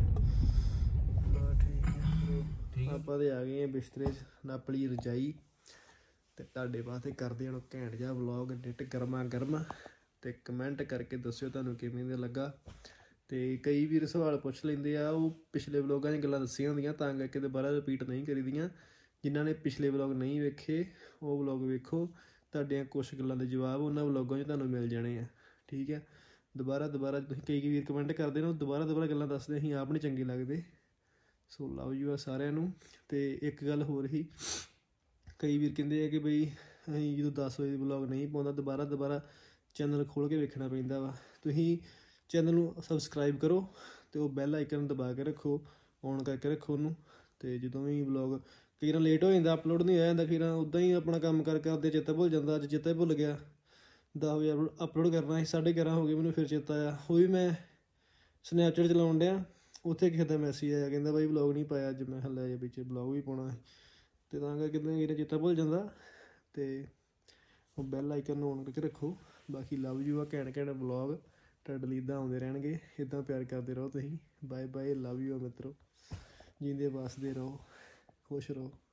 ਠੀਕ ਹੈ। ਆਪਾਂ ਤੇ ਆ ਗਏ ਆ ਬਿਸਤਰੇ 'ਚ, ਨਾਪਲੀ ਰਜਾਈ ਤੇ ਤੁਹਾਡੇ ਵਾਸਤੇ ਕਰਦੇ ਹਾਂ ਘੈਂਟ ਜਿਹਾ ਵਲੌਗ ਐਡਿਟ ਗਰਮਾ ਗਰਮ। ਤੇ ਕਮੈਂਟ ਕਰਕੇ ਦੱਸਿਓ ਤੁਹਾਨੂੰ ਕਿਵੇਂ ਦਾ ਲੱਗਾ। ਤੇ ਕਈ ਵੀਰ ਸਵਾਲ ਪੁੱਛ ਲੈਂਦੇ ਆ, ਉਹ ਪਿਛਲੇ ਵਲੋਗਾਂ 'ਚ ਗੱਲਾਂ ਦੱਸੀਆਂ ਹੁੰਦੀਆਂ ਤਾਂ ਕਰਕੇ ਦੁਬਾਰਾ ਰਿਪੀਟ ਨਹੀਂ ਕਰੀਦੀਆਂ। ਜਿਨ੍ਹਾਂ ਨੇ ਪਿਛਲੇ ਵਲੋਗ ਨਹੀਂ ਵੇਖੇ ਉਹ ਵਲੋਗ ਵੇਖੋ, ਤੁਹਾਡੀਆਂ ਕੁਛ ਗੱਲਾਂ ਦੇ ਜਵਾਬ ਉਹਨਾਂ ਵਲੋਗਾਂ 'ਚ ਤੁਹਾਨੂੰ ਮਿਲ ਜਾਣੇ ਆ। ਠੀਕ ਹੈ, ਦੁਬਾਰਾ ਤੁਸੀਂ ਕਈ ਵੀਰ ਕਮੈਂਟ ਕਰਦੇ ਨੇ, ਉਹ ਦੁਬਾਰਾ ਗੱਲਾਂ ਦੱਸਦੇ, ਅਸੀਂ ਆਪ ਨਹੀਂ ਚੰਗੇ ਲੱਗਦੇ। ਸੋ ਲਵ ਯੂ ਆ ਸਾਰਿਆਂ ਨੂੰ। ਤੇ ਇੱਕ ਗੱਲ ਹੋਰ ਹੀ, ਕਈ ਵੀਰ ਕਹਿੰਦੇ ਆ ਕਿ ਬਈ ਅਸੀਂ ਜਦੋਂ 10 ਵਜੇ ਵਲੋਗ ਨਹੀਂ ਪਾਉਂਦਾ ਦੁਬਾਰਾ ਚੈਨਲ ਖੋਲ੍ਹ ਕੇ ਵੇਖਣਾ ਪੈਂਦਾ ਵਾ। ਤੁਸੀਂ ਚੈਨਲ ਨੂੰ ਸਬਸਕ੍ਰਾਈਬ ਕਰੋ ਅਤੇ ਉਹ ਬੈਲ ਆਈਕਨ ਦਬਾ ਕੇ ਰੱਖੋ, ਔਨ ਕਰਕੇ ਰੱਖੋ ਉਹਨੂੰ। ਅਤੇ ਜਦੋਂ ਵੀ ਵਲੋਗ ਕਈ ਵਾਰ ਲੇਟ ਹੋ ਜਾਂਦਾ, ਅਪਲੋਡ ਨਹੀਂ ਹੋਇਆ ਜਾਂਦਾ, ਫਿਰ ਉੱਦਾਂ ਹੀ ਆਪਣਾ ਕੰਮ ਕਰਦੇ ਚੇਤਾ ਭੁੱਲ ਜਾਂਦਾ। ਅੱਜ ਚੇਤਾ ਭੁੱਲ ਗਿਆ, 10 ਵਜੇ ਅਪਲੋਡ ਕਰਨਾ ਸੀ, 11:30 ਹੋ ਗਏ, ਮੈਨੂੰ ਫਿਰ ਚੇਤਾ ਆਇਆ। ਉਹ ਵੀ ਮੈਂ ਸਨੈਪਚੈਟ ਚਲਾਉਣ ਡਿਆ, ਉੱਥੇ ਕਿਸੇ ਦਾ ਮੈਸੇਜ ਆਇਆ, ਕਹਿੰਦਾ ਬਾਈ ਵਲੋਗ ਨਹੀਂ ਪਾਇਆ ਅੱਜ। ਮੈਂ ਲੈ ਵਿੱਚ ਵਲੋਗ ਵੀ ਪਾਉਣਾ ਸੀ, ਅਤੇ ਤਾਂ ਕਰਕੇ ਕਿਤੇ ਚੇਤਾ ਭੁੱਲ ਜਾਂਦਾ। ਅਤੇ ਉਹ ਬੈਲ ਆਈਕਨ ਨੂੰ ਔਨ ਕਰਕੇ ਰੱਖੋ। ਬਾਕੀ ਲਵ ਯੂ ਆ, ਘੈਂਟ ਵਲੋਗ ਤੁਹਾਡੇ ਲਈ ਇੱਦਾਂ ਆਉਂਦੇ ਰਹਿਣਗੇ, ਇੱਦਾਂ ਪਿਆਰ ਕਰਦੇ ਰਹੋ ਤੁਸੀਂ। ਬਾਏ ਲਵ ਯੂ ਆ ਮਿੱਤਰੋ, ਜੀਂਦੇ ਵੱਸਦੇ ਰਹੋ, ਖੁਸ਼ ਰਹੋ।